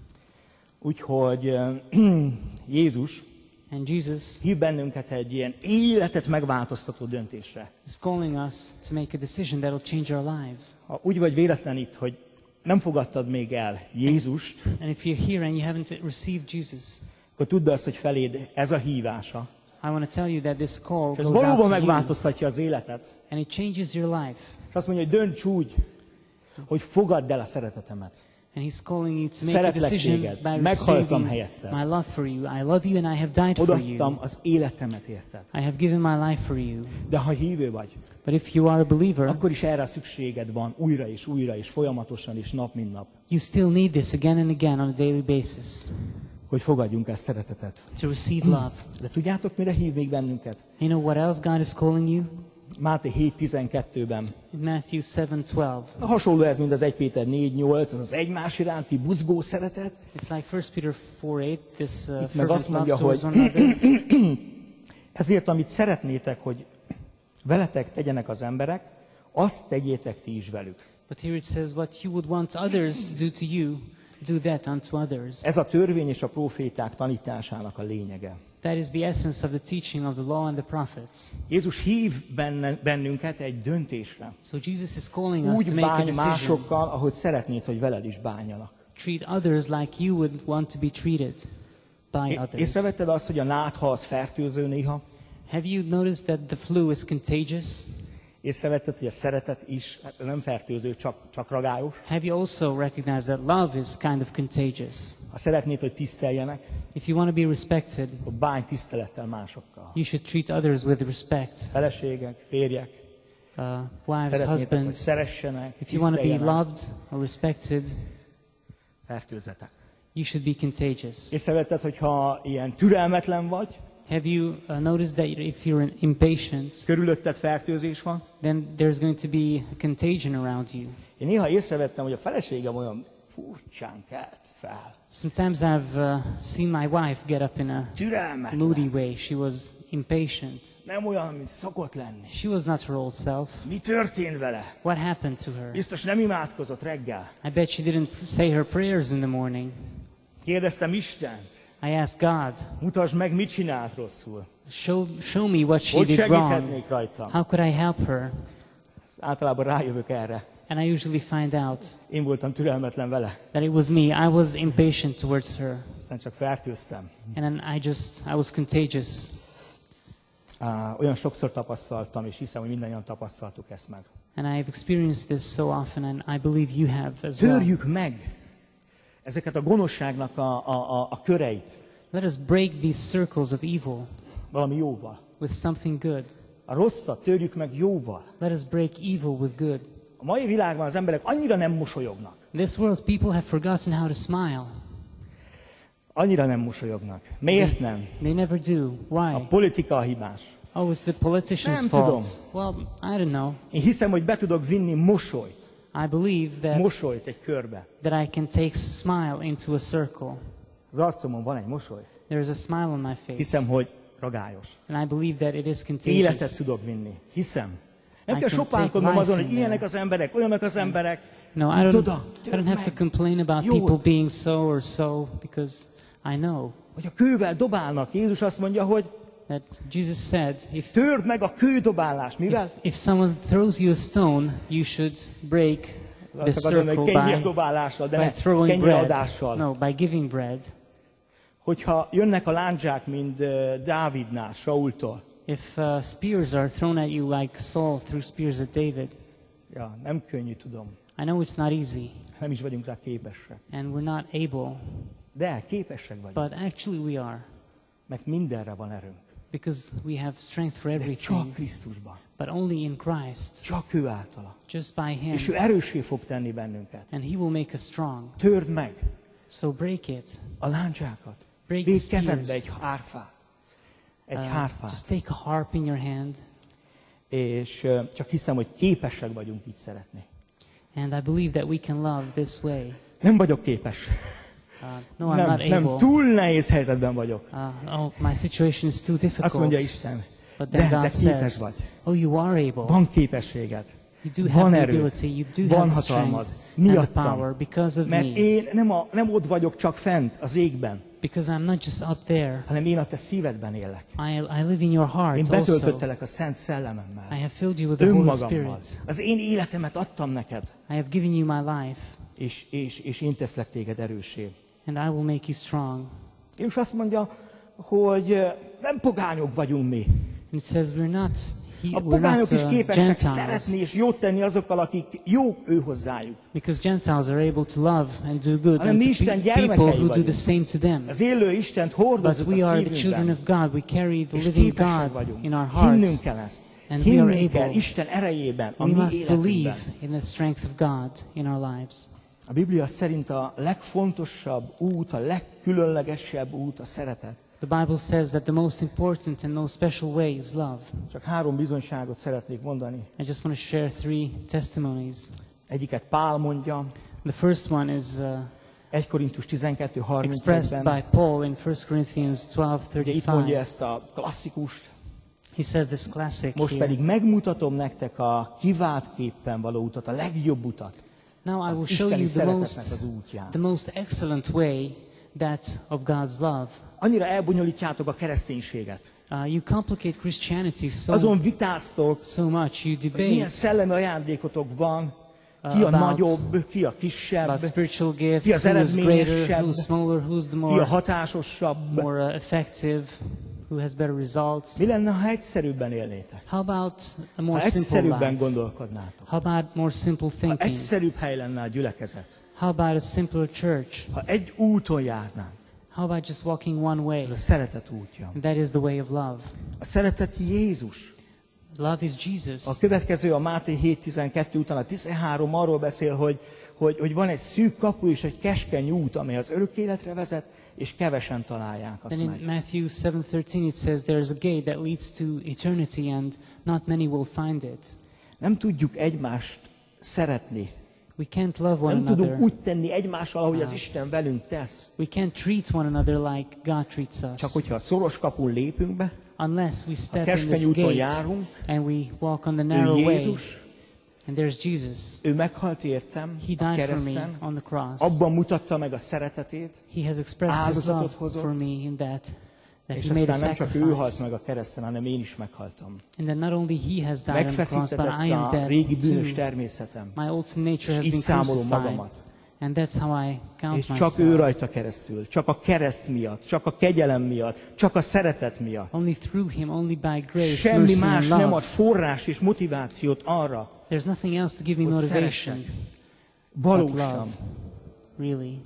S1: Úgyhogy eh, Jézus
S2: And Jesus
S1: hív bennünket egy ilyen életet megváltoztató döntésre.
S2: is calling us to make a decision that will change our lives.
S1: Ha úgy vagy véletlen itt, hogy nem fogadtad még el Jézust,
S2: And if you're here and you haven't received Jesus,
S1: akkor tudd azt, hogy feléd ez a hívása.
S2: I want to tell you that this call
S1: És ez
S2: goes out
S1: valóban
S2: to you,
S1: megváltoztatja az életet.
S2: and it changes your life.
S1: És azt mondja, hogy dönts úgy, hogy fogadd el a szeretetemet.
S2: And He's calling you to make a
S1: Szeretlek
S2: decision
S1: téged,
S2: by
S1: meghaltam
S2: receiving
S1: helyetted.
S2: my love for you. I love you and I have died for you.
S1: Odaadtam az életemet érted.
S2: I have given my life for you.
S1: De ha hívő vagy,
S2: But if you are a believer,
S1: akkor is erre szükséged van újra és újra és folyamatosan és nap mint nap.
S2: you still need this again and again on a daily basis.
S1: hogy fogadjunk el szeretetet.
S2: to receive love.
S1: De tudjátok, mire hív még bennünket?
S2: You know what else God is calling you?
S1: Máté hét tizenkettőben.
S2: In Matthew seven twelve.
S1: Hasonló ez, mint az egy Péter négy nyolc, az az egymás iránti buzgó szeretet.
S2: It's like First Peter four eight, this uh,
S1: Itt meg azt
S2: fervent love
S1: mondja,
S2: towards
S1: hogy
S2: one another.
S1: ezért, amit szeretnétek, hogy veletek tegyenek az emberek, azt tegyétek ti is velük.
S2: But here it says, what you would want others to do to you, do that unto others.
S1: Ez a törvény és a próféták tanításának a lényege.
S2: That is the essence of the teaching of the law and the prophets.
S1: Jézus hív benne, bennünket egy döntésre.
S2: So Jesus is calling us to
S1: Úgy
S2: make a
S1: bánj
S2: decision.
S1: másokkal, ahogy szeretnéd, hogy veled is bánjanak.
S2: Treat others like you would want to be treated by
S1: É-
S2: others.
S1: Észrevetted azt, hogy a nátha az fertőző néha?
S2: Have you noticed that the flu is contagious?
S1: Észrevetted, hogy a szeretet is hát nem fertőző, csak, csak ragályos?
S2: Have you also recognized that love is kind of contagious?
S1: Ha szeretnéd, hogy tiszteljenek,
S2: If you want to be respected,
S1: akkor bánj tisztelettel másokkal.
S2: you should treat others with respect.
S1: Feleségek, férjek,
S2: Uh, wives,
S1: szeretnétek, hogy
S2: husbands.
S1: szeressenek,
S2: If you want to be
S1: tiszteljenek,
S2: loved or respected,
S1: fertőzzetek.
S2: you should be contagious.
S1: Észrevetted, hogyha ilyen türelmetlen vagy,
S2: Have you uh, noticed that if you're impatient,
S1: körülötted fertőzés van?
S2: then there's going to be a contagion around you?
S1: Én néha észrevettem, hogy a feleségem olyan furcsán kelt fel.
S2: Sometimes I've uh, seen my wife get up in a
S1: Türelmetlen.
S2: moody way. She was impatient.
S1: Nem olyan, mint szokott lenni.
S2: She was not her old self.
S1: Mi történt vele?
S2: What happened to her?
S1: Biztos nem imádkozott reggel.
S2: I bet she didn't say her prayers in the morning.
S1: Kérdeztem Istent,
S2: I asked God,
S1: mutasd meg, mit csinált rosszul.
S2: show, show me what she
S1: Hogy
S2: did wrong.
S1: segíthetnék rajta?
S2: How could I help her?
S1: Általában rájövök erre.
S2: And I usually find out
S1: Én voltam türelmetlen vele.
S2: that it was me. I was impatient towards her.
S1: Aztán csak fertőztem.
S2: And then I just, I was contagious.
S1: Uh, olyan sokszor tapasztaltam, és hiszem, hogy mindannyian tapasztaltuk ezt meg.
S2: And I've experienced this so often, and I believe you have as well.
S1: Törjük meg ezeket a gonoszságnak a, a, a, a köreit
S2: Let us break these circles of evil
S1: valami jóval.
S2: with something good.
S1: A rosszat törjük meg jóval.
S2: Let us break evil with good.
S1: A mai világban az emberek annyira nem mosolyognak.
S2: In this world, people have forgotten how to smile.
S1: Annyira nem mosolyognak. Miért nem?
S2: They never do.
S1: A
S2: Why?
S1: politika a hibás.
S2: Oh, it's the politician's
S1: Nem
S2: fault. Well, I don't know.
S1: Én hiszem, hogy be tudok vinni mosolyt,
S2: I believe that,
S1: mosolyt egy körbe.
S2: that I can take smile into a circle.
S1: Az arcomon van egy mosoly.
S2: There is a smile on my face.
S1: Hiszem, hogy ragályos.
S2: And I believe that it is
S1: Életet
S2: contagious.
S1: tudok vinni. Hiszem. Nem
S2: I
S1: kell
S2: can
S1: sopánkodnom
S2: take
S1: azon,
S2: life
S1: hogy
S2: in
S1: ilyenek
S2: there.
S1: az emberek, olyanak az emberek.
S2: No, I
S1: Itt
S2: don't,
S1: oda,
S2: I
S1: törd
S2: don't have to
S1: meg.
S2: complain about
S1: Jót.
S2: people being so or so, because I know
S1: Hogy a kővel dobálnak. Jézus azt mondja, hogy
S2: that Jesus said, if,
S1: törd meg a kődobálást. Mivel?
S2: if someone throws you a stone, you should break the
S1: Azt akarom mondani, hogy
S2: circle by,
S1: kenyérdobálással, de
S2: by
S1: ne
S2: throwing bread.
S1: kenyéradással.
S2: No, by giving bread.
S1: Hogyha jönnek a lándzsák, mint uh, Dávidnál, Saultól.
S2: If uh, spears are thrown at you like Saul threw spears at David,
S1: Ja, nem könnyű, tudom.
S2: I know it's not easy,
S1: Nem is vagyunk rá képesek.
S2: and we're not able,
S1: De képesek vagyunk.
S2: but actually we are,
S1: Mert mindenre van erőnk.
S2: because we have strength for
S1: De csak
S2: everything,
S1: Krisztusban.
S2: but only in Christ,
S1: Csak ő általa.
S2: just by
S1: És ő
S2: Him,
S1: erőssé fog tenni bennünket.
S2: and He will make us strong.
S1: Törd meg
S2: So break it.
S1: a lándzsákat.
S2: Break the
S1: Védd kezedbe
S2: spears.
S1: egy hárfát. Egy
S2: Uh,
S1: hárfát.
S2: just take a harp in your hand,
S1: És uh, csak hiszem, hogy képesek vagyunk így szeretni.
S2: and I believe that we can love this way.
S1: Nem vagyok képes.
S2: Uh, no, I'm
S1: Nem,
S2: not
S1: nem,
S2: able.
S1: túl nehéz helyzetben vagyok.
S2: Uh, oh, my situation is too
S1: Azt
S2: difficult.
S1: mondja Isten,
S2: But
S1: de
S2: then
S1: te
S2: God
S1: képes
S2: says,
S1: vagy.
S2: oh, you are able.
S1: Van képességed.
S2: You do have
S1: Van
S2: the
S1: erőd.
S2: ability, you do
S1: Van
S2: have the
S1: hatalmad.
S2: strength and the
S1: Miattam.
S2: power because of
S1: Mert
S2: me.
S1: én nem, a, nem ott vagyok csak fent az égben,
S2: Because I'm not just up there.
S1: hanem én a te szívedben élek.
S2: I, I live in your
S1: Én
S2: heart also.
S1: betöltöttelek a Szent Szellememmel.
S2: I have filled you with the Holy
S1: Önmagammal.
S2: Spirit.
S1: Az én életemet adtam neked,
S2: I have given you my life,
S1: és, és, és én teszlek téged erőssé.
S2: and I will make you strong.
S1: És azt mondja, hogy eh, nem pogányok vagyunk mi.
S2: And it says we're not, he,
S1: A
S2: we're
S1: pogányok
S2: not
S1: is
S2: uh,
S1: képesek
S2: Gentiles.
S1: szeretni és jót tenni azokkal, akik jók ő hozzájuk.
S2: Because Gentiles are able to love and do good
S1: Hanem
S2: and
S1: mi
S2: to
S1: Isten
S2: pe- people
S1: gyermekei
S2: who do the
S1: vagyunk.
S2: same to them.
S1: Az élő Istent
S2: But
S1: hordozzuk
S2: we
S1: a
S2: are the children of
S1: szívünkben,
S2: God. We carry the
S1: és
S2: living
S1: képesek
S2: God
S1: vagyunk.
S2: in our
S1: Hinnünk
S2: hearts.
S1: kell ezt.
S2: And we are
S1: Hinnünk kell
S2: able.
S1: Isten erejében, a
S2: We
S1: mi
S2: must believe
S1: életünkben.
S2: in the strength of God in our lives.
S1: A Biblia szerint a legfontosabb út, a legkülönlegesebb út a szeretet.
S2: The Bible says that the most important and most special way is love.
S1: Csak három bizonyságot szeretnék mondani.
S2: I just want to share three testimonies.
S1: Egyiket Pál mondja,
S2: The first one is uh,
S1: egy Korintus tizenkettő
S2: expressed by
S1: harmincegyben.
S2: Paul in First Corinthians twelve
S1: Ugye itt mondja
S2: thirty-five.
S1: ezt a klasszikust.
S2: He says this classic
S1: Most
S2: here.
S1: pedig megmutatom nektek a kiváltképpen való utat, a legjobb utat.
S2: Now I
S1: Az
S2: will show
S1: isteni
S2: you the
S1: szeretetnek
S2: most,
S1: az útját.
S2: the most excellent way, that of God's love.
S1: Annyira elbonyolítjátok a kereszténységet.
S2: Uh, you complicate Christianity so,
S1: Azon vitáztok,
S2: so much. You
S1: hogy milyen
S2: debate
S1: szellemi ajándékotok van, ki a
S2: about-
S1: nagyobb, ki a
S2: about
S1: kisebb,
S2: spiritual
S1: ki az
S2: gifts, who is greater,
S1: eredményesebb,
S2: who's smaller, who's the
S1: ki a
S2: more,
S1: hatásosabb.
S2: more uh, effective, who has better results.
S1: Mi lenne, ha egyszerűbben élnétek?
S2: How about a
S1: Ha
S2: more simple
S1: egyszerűbben
S2: life?
S1: gondolkodnátok?
S2: How about more simple
S1: Ha
S2: thinking?
S1: egyszerűbb hely lenne a gyülekezet?
S2: How about a simpler church?
S1: Ha egy úton járnánk?
S2: How about just walking one way?
S1: Ez a szeretet útja.
S2: And that is the way of love.
S1: A szeretet Jézus.
S2: Love is Jesus.
S1: A következő a Máté hét tizenkettő után a tizenhárom arról beszél, hogy, hogy, hogy van egy szűk kapu és egy keskeny út, amely az örök életre vezet, és kevesen találják azt
S2: Then in
S1: meg.
S2: Matthew seven thirteen it says there is a gate that leads to eternity and not many will find it.
S1: Nem tudjuk egymást szeretni.
S2: We can't love one
S1: Nem tudunk
S2: another.
S1: úgy tenni egymással, ahogy az Isten velünk tesz.
S2: We can't treat one another like God treats
S1: Csak
S2: us.
S1: hogyha a szoros kapun lépünk be,
S2: Unless we
S1: a
S2: step in
S1: keskeny
S2: this
S1: úton
S2: gate
S1: járunk,
S2: and we walk on the
S1: ő
S2: narrow way.
S1: Jézus,
S2: And there's Jesus.
S1: ő meghalt értem
S2: He
S1: a
S2: died for me
S1: kereszten,
S2: on the cross.
S1: abban mutatta meg a szeretetét,
S2: He has expressed his
S1: áldozatot
S2: love
S1: hozott,
S2: for me in that, that
S1: és
S2: he made a
S1: aztán nem csak ő halt
S2: sacrifice.
S1: meg a kereszten, hanem én is meghaltam.
S2: And that not only he has died on the cross, but
S1: Megfeszítetett
S2: I am
S1: a
S2: dead
S1: régi bűnös
S2: too.
S1: természetem,
S2: My old sin nature
S1: és
S2: has
S1: így
S2: been
S1: számolom
S2: crucified.
S1: magamat.
S2: And that's how I count
S1: És csak ő
S2: myself.
S1: rajta keresztül, csak a kereszt miatt, csak a kegyelem miatt, csak a szeretet miatt.
S2: Only through him, only by grace,
S1: Semmi
S2: mercy
S1: más
S2: and
S1: nem
S2: love.
S1: ad forrás és motivációt arra,
S2: There's nothing else to give me
S1: hogy
S2: motivation
S1: szeressek.
S2: but
S1: Valósan.
S2: love. Really.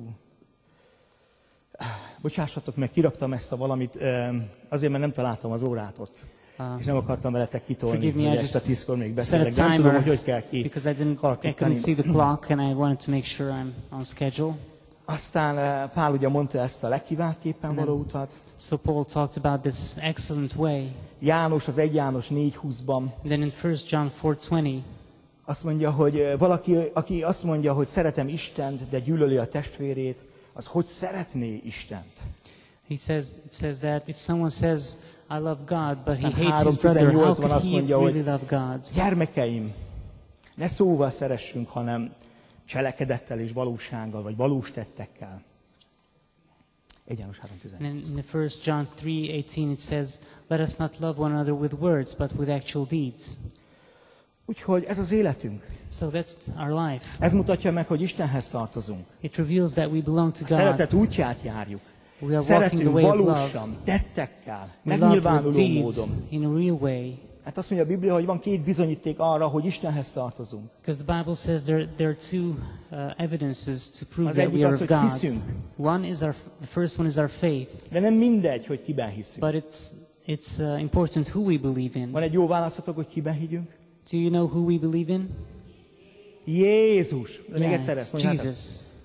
S1: Bocsássatok meg, kiraktam ezt a valamit, em, azért, mert nem találtam az órát ott.
S2: Uh,
S1: És nem akartam veletek kitolni,
S2: Forgive me,
S1: hogy
S2: I
S1: este
S2: just
S1: tízkor még
S2: set a
S1: beszélek. De nem tudom, hogy
S2: timer
S1: hogy kell ki.
S2: because I didn't, I
S1: halkítani.
S2: couldn't see the clock and I wanted to make sure I'm on schedule.
S1: Aztán eh, Pál ugye mondta ezt a legkiváltképpen való utat.
S2: So Paul talked about this excellent way.
S1: János az egy János négy húszban
S2: Then in First John four twenty,
S1: azt mondja, hogy eh, valaki, aki azt mondja, hogy szeretem Istent, de gyűlöli a testvérét, az hogy szeretné Istent?
S2: he says, it says that if someone says, I love God, but he
S1: Aztán
S2: hates his brother, how
S1: három tizennyolcban
S2: could
S1: azt
S2: he
S1: mondja,
S2: really
S1: hogy
S2: love God?
S1: gyermekeim, ne szóval szeressünk, hanem cselekedettel és valósággal, vagy valós tettekkel. egy János három
S2: And
S1: tizennyolc.
S2: in the First John three eighteen it says, let us not love one another with words, but with actual deeds.
S1: Úgyhogy ez az életünk.
S2: So that's our life.
S1: Ez mutatja meg, hogy Istenhez tartozunk.
S2: It reveals that we belong to
S1: A
S2: God.
S1: szeretet útját járjuk.
S2: We are walking the
S1: Szeretünk
S2: way of love.
S1: valósan, tettekkel,
S2: We love with
S1: megnyilvánuló
S2: deeds
S1: módon.
S2: in a real way.
S1: Hát azt mondja a Biblia, hogy van két bizonyíték arra, hogy Istenhez tartozunk.
S2: Because the Bible says there, there are two uh, evidences to prove
S1: Az
S2: that
S1: egyik
S2: we are
S1: az,
S2: of
S1: hogy
S2: God.
S1: hiszünk.
S2: One is our, the first one is our faith,
S1: De nem mindegy, hogy kiben hiszünk.
S2: but it's, it's uh, important who we believe in.
S1: Van egy jó válaszatok, hogy kiben higgyünk?
S2: Do you know who we believe in?
S1: Jézus. De még
S2: Yeah,
S1: egyszer
S2: it's
S1: ezt mondjátok.
S2: Jesus.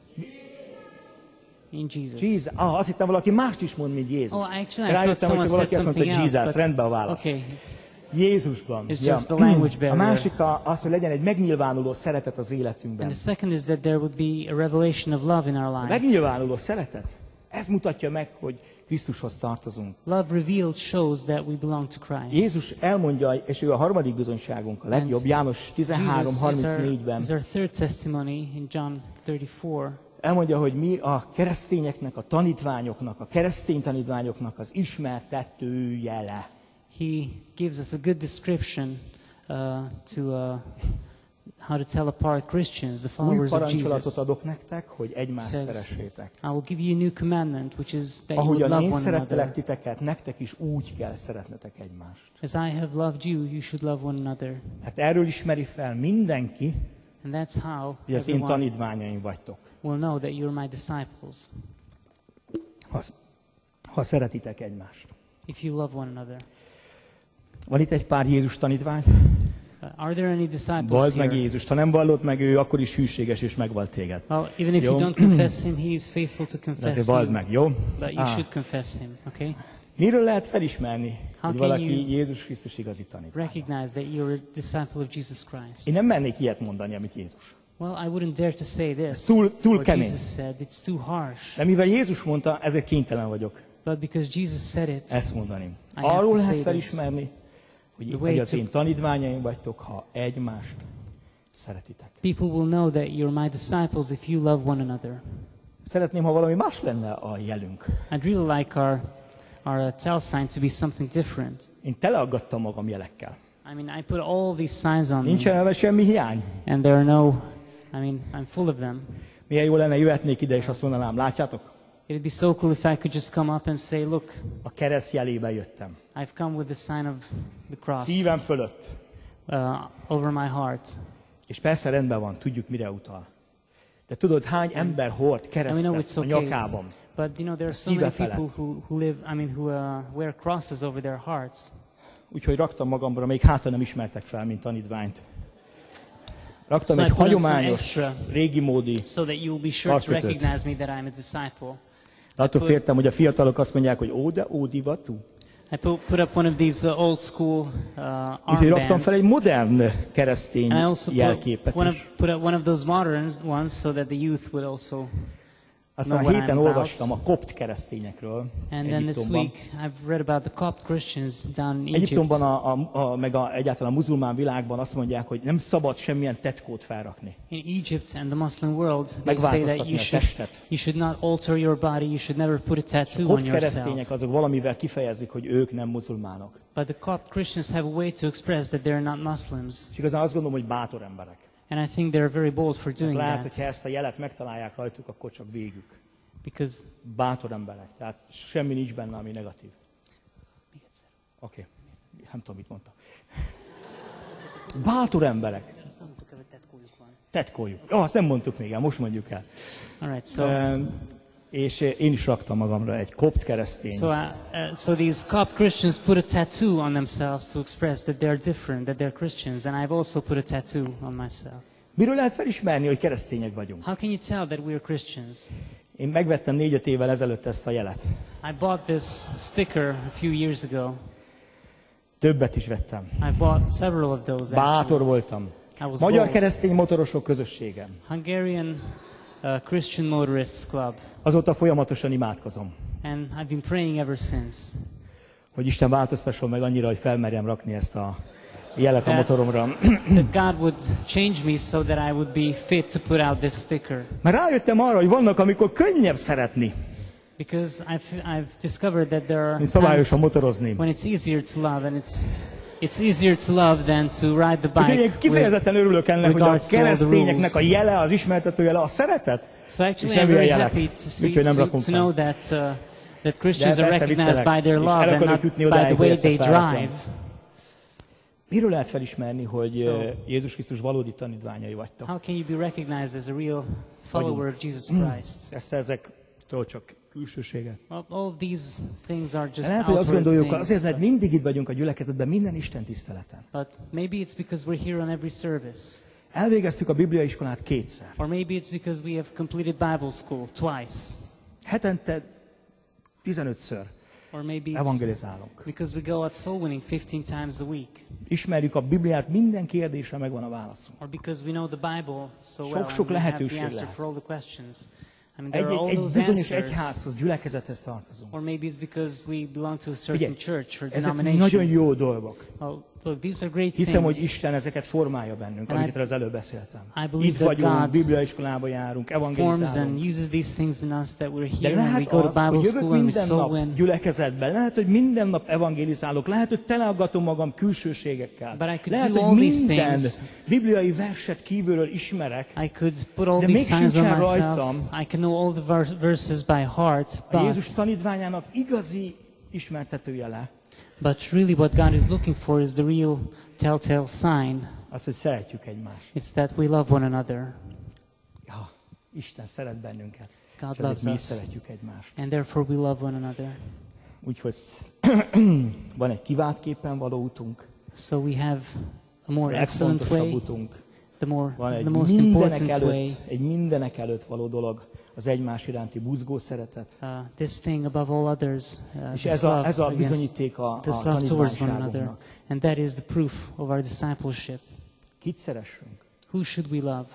S2: In Jesus.
S1: Jesus. Ah, azt hittem, valaki mást is mond, mint Jézus.
S2: Oh, actually, I thought
S1: Rájöttem, hogy
S2: someone
S1: valaki
S2: said
S1: azt mondta, hogy
S2: something else,
S1: Jesus,
S2: but-
S1: rendben a válasz.
S2: Okay,
S1: Jézusban.
S2: It's just the language
S1: A
S2: barrier.
S1: másik a- az, hogy legyen egy megnyilvánuló szeretet az életünkben.
S2: and the second is that there would be a revelation of love in our
S1: A
S2: life.
S1: megnyilvánuló szeretet, ez mutatja meg, hogy Krisztushoz tartozunk.
S2: Love revealed shows that we belong to Christ.
S1: Jézus elmondja, és ő a harmadik bizonyságunk, a legjobb, János tizenhárom
S2: Jesus is our,
S1: harmincnégyben.
S2: is our third testimony in John thirty-four.
S1: Elmondja, hogy mi a keresztényeknek, a tanítványoknak, a keresztény tanítványoknak az ismertető jele.
S2: He gives us a good description uh, to uh, how to tell apart Christians, the
S1: Új
S2: followers of
S1: parancsolatot
S2: Jesus.
S1: adok nektek, hogy egymást
S2: Says,
S1: szeressétek.
S2: I will give you a new commandment, which is that you would
S1: Ahogyan
S2: love
S1: én
S2: one
S1: szerettelek
S2: another.
S1: titeket, nektek is úgy kell szeretnetek egymást.
S2: As I have loved you, you should love one another.
S1: Mert erről ismeri fel mindenki,
S2: And that's how
S1: hogy az én
S2: everyone
S1: tanítványaim vagytok.
S2: will know that you're my disciples,
S1: Ha, ha szeretitek egymást.
S2: if you love one another.
S1: Van itt egy pár Jézus tanítvány?
S2: Uh, are there any disciples
S1: Valld meg
S2: here?
S1: Jézust. Ha nem vallod meg ő, akkor is hűséges és megvall téged.
S2: Well, even if you
S1: Jó?
S2: don't confess him, he is faithful to
S1: De azért
S2: confess
S1: valld
S2: you.
S1: meg, jó?
S2: But you
S1: Á,
S2: should confess him, okay?
S1: miről lehet felismerni,
S2: How
S1: hogy
S2: can
S1: valaki
S2: you
S1: Jézus Krisztus igazi tanítványa?
S2: Recognize that you're a disciple of Jesus Christ.
S1: Én nem mennék ilyet mondani, amit Jézus.
S2: Well, I wouldn't dare to say this.
S1: Túl- túl
S2: What
S1: kemény.
S2: Jesus said, it's too harsh.
S1: De mivel Jézus mondta, ezért kénytelen vagyok
S2: But because Jesus said it,
S1: ezt mondani.
S2: I have to
S1: Arról
S2: say
S1: lehet
S2: this.
S1: felismerni, hogy,
S2: The way
S1: hogy az
S2: to-
S1: én tanítványaim vagytok, ha egymást szeretitek.
S2: people will know that you're my disciples if you love one another.
S1: Szeretném, ha valami más lenne a jelünk.
S2: I'd really like our our uh, tell sign to be something different.
S1: Én teleaggattam magam jelekkel.
S2: I mean, I put all these signs on me,
S1: Nincsen ebben semmi hiány.
S2: and there are no, I mean, I'm full of them.
S1: Milyen jó lenne, jöhetnék ide, és azt mondanám, látjátok?
S2: It'd be so cool if I could just come up and say, look,
S1: A kereszt jelébe jöttem.
S2: I've come with the sign of the cross
S1: Szívem fölött.
S2: uh, over my heart.
S1: És persze rendben van, tudjuk mire utal. De tudod, hány ember hord
S2: And we know
S1: keresztet
S2: it's
S1: a
S2: okay.
S1: nyakában?
S2: But you know, there are so
S1: Szíve
S2: many
S1: felett.
S2: people who, who live, I mean, who uh, wear crosses over their hearts.
S1: Úgyhogy raktam magamra, még hátra nem ismertek fel, mint tanítványt. Raktam
S2: So
S1: egy
S2: I put on some
S1: hagyományos,
S2: extra.
S1: régi módi,
S2: So that you'll be sure to
S1: Karkötőt.
S2: recognize me that I'm a disciple.
S1: de attól féltem, hogy a fiatalok azt mondják, hogy ó, de ó, divatú.
S2: I put, put up one of these uh, old school uh,
S1: Úgyhogy raktam fel egy
S2: armbands.
S1: modern keresztény
S2: And I also
S1: jelképet
S2: put, one
S1: is.
S2: of, put up one of those modern ones so that the youth would also.
S1: Aztán
S2: know
S1: a
S2: what
S1: héten
S2: I'm about.
S1: olvastam a kopt keresztényekről
S2: And then this
S1: Egyiptomban.
S2: week I've read about the Copt Christians down in Egypt.
S1: Egyiptomban, a, a, a, meg a, egyáltalán a muzulmán világban azt mondják, hogy nem szabad semmilyen tetkót felrakni.
S2: In Egypt and the Muslim world, they say that
S1: Megváltoztatni
S2: you
S1: a
S2: should,
S1: testet.
S2: you should not alter your body, you should never put a
S1: A
S2: tattoo on
S1: kopt
S2: yourself.
S1: keresztények azok valamivel kifejezik, hogy ők nem muzulmánok.
S2: But the Copt Christians have a way to express that they're not Muslims.
S1: És igazán azt gondolom, hogy bátor emberek.
S2: And I think they're very bold for doing
S1: Lehet,
S2: that.
S1: hogyha ezt a jelet megtalálják rajtuk, akkor csak végük.
S2: Because
S1: Bátor emberek. Tehát semmi nincs benne, ami negatív. Oké. Okay. Nem tudom, mit mondtam. Bátor emberek. Tetkójuk. Jó, azt nem mondtuk még el, most mondjuk el.
S2: all right, so
S1: Ehm, és én is raktam magamra egy kopt keresztény.
S2: so uh, uh, so these Copt Christians put a tattoo on themselves to express that they're different, that they're Christians, and I've also put a tattoo on myself.
S1: Miről lehet felismerni, hogy keresztények vagyunk?
S2: How can you tell that we're Christians?
S1: Én megvettem négy-öt évvel ezelőtt ezt a jelet.
S2: I bought this sticker a few years ago.
S1: Többet is vettem.
S2: I bought several of those
S1: Bátor
S2: actually.
S1: voltam.
S2: I was
S1: Magyar
S2: bold.
S1: keresztény motorosok közösségem.
S2: Hungarian uh, Christian Motorists Club,
S1: Azóta folyamatosan imádkozom,
S2: and I've been praying ever since
S1: hogy Isten változtasson meg annyira, hogy felmerjem rakni ezt a jelet a
S2: That-
S1: motoromra.
S2: that God would change me so that I would be fit to put out this sticker.
S1: Mert rájöttem arra, hogy vannak, amikor könnyebb szeretni,
S2: Because I've, I've discovered that there are
S1: mint
S2: times
S1: szabályosan motorozni.
S2: when it's easier to love, and it's it's easier to love than to ride the
S1: Úgyhogy én
S2: bike. With,
S1: kifejezetten örülök ennek, hogy a
S2: regards to all the
S1: keresztényeknek a
S2: rules.
S1: jele, az ismertető jele, a szeretet.
S2: so actually,
S1: és
S2: I'm
S1: nem
S2: very
S1: ilyen
S2: happy
S1: jelek.
S2: to see
S1: Úgyhogy nem
S2: to,
S1: rakom
S2: to
S1: fel.
S2: know that uh, that Christians
S1: De
S2: are
S1: persze
S2: recognized
S1: viccelek,
S2: by their
S1: és
S2: love
S1: el
S2: and
S1: akarok
S2: not
S1: jutni
S2: by
S1: odáig,
S2: the
S1: hogy
S2: way
S1: ezt
S2: they
S1: felrakjam.
S2: drive.
S1: Miről lehet felismerni, hogy
S2: So-
S1: uh, Jézus Krisztus valódi tanítványai vagytok?
S2: How can you be recognized as a real follower of Jesus Christ?
S1: Ezt ezektől csak külsőséget.
S2: Well, all of these things are just
S1: Lehet, hogy azt
S2: outward
S1: gondoljuk,
S2: things,
S1: azért, mert
S2: but,
S1: mindig itt vagyunk a gyülekezetben, minden Isten tiszteleten.
S2: but maybe it's because we're here on every service.
S1: Elvégeztük a Biblia iskolát kétszer.
S2: Or maybe it's because we have completed Bible school twice.
S1: Hetente tizenötször
S2: Or maybe it's
S1: evangelizálunk.
S2: because we go out soul winning fifteen times a week.
S1: Ismerjük a Bibliát, minden kérdésre megvan a válaszunk.
S2: Or because we know the Bible so well
S1: Sok-sok
S2: and we have the
S1: lehetőség
S2: answer
S1: lehet.
S2: for all the questions. I mean, there
S1: Egy,
S2: are all
S1: egy, egy
S2: those
S1: bizonyos
S2: answers.
S1: egyházhoz, gyülekezethez tartozunk.
S2: Or maybe it's because we belong to a certain
S1: Figyelj,
S2: church or
S1: ezek
S2: denomination.
S1: nagyon jó dolgok.
S2: Oh, look, these are great
S1: Hiszem, hogy
S2: things.
S1: Isten ezeket formálja bennünk,
S2: And
S1: amiket
S2: I-
S1: az előbb beszéltem.
S2: I believe
S1: Itt
S2: that
S1: vagyunk,
S2: God
S1: Bibliaiskolába járunk,
S2: Forms
S1: evangelizálunk.
S2: and uses these things in us that we're
S1: De
S2: here and we
S1: lehet
S2: go to
S1: az,
S2: Bible
S1: hogy jövök
S2: school and we
S1: minden
S2: soul
S1: nap
S2: win.
S1: gyülekezetben, lehet, hogy minden nap evangelizálok, lehet, hogy teleaggatom magam külsőségekkel.
S2: But I could
S1: Lehet,
S2: do
S1: hogy
S2: all these
S1: minden
S2: things.
S1: bibliai verset kívülről ismerek.
S2: I could put all
S1: De
S2: these
S1: még
S2: signs on
S1: sincsen
S2: myself.
S1: rajtam.
S2: I can know all the vers- verses by heart,
S1: A Jézus
S2: but,
S1: tanítványának igazi ismertetőjele
S2: but really what God is looking for is the real telltale sign.
S1: az, hogy szeretjük egymást.
S2: It's that we love one another.
S1: Ja, Isten szeret bennünket.
S2: God
S1: És ezért
S2: loves
S1: mi is
S2: us.
S1: szeretjük egymást.
S2: And therefore we love one another.
S1: Úgyhogy van egy kiváltképpen való utunk,
S2: So we have a more excellent
S1: legfontosabb
S2: way,
S1: utunk.
S2: the more,
S1: Van egy
S2: the most
S1: mindenek
S2: important way.
S1: előtt, egy mindenek előtt való dolog, az egymás iránti buzgó szeretet.
S2: Uh, this thing above all others, uh,
S1: És
S2: this
S1: ez a,
S2: love
S1: ez a
S2: against,
S1: bizonyíték a,
S2: this
S1: a
S2: love towards one another,
S1: tanítványságunknak.
S2: and that is the proof of our discipleship.
S1: Kit szeressünk?
S2: Who should we love?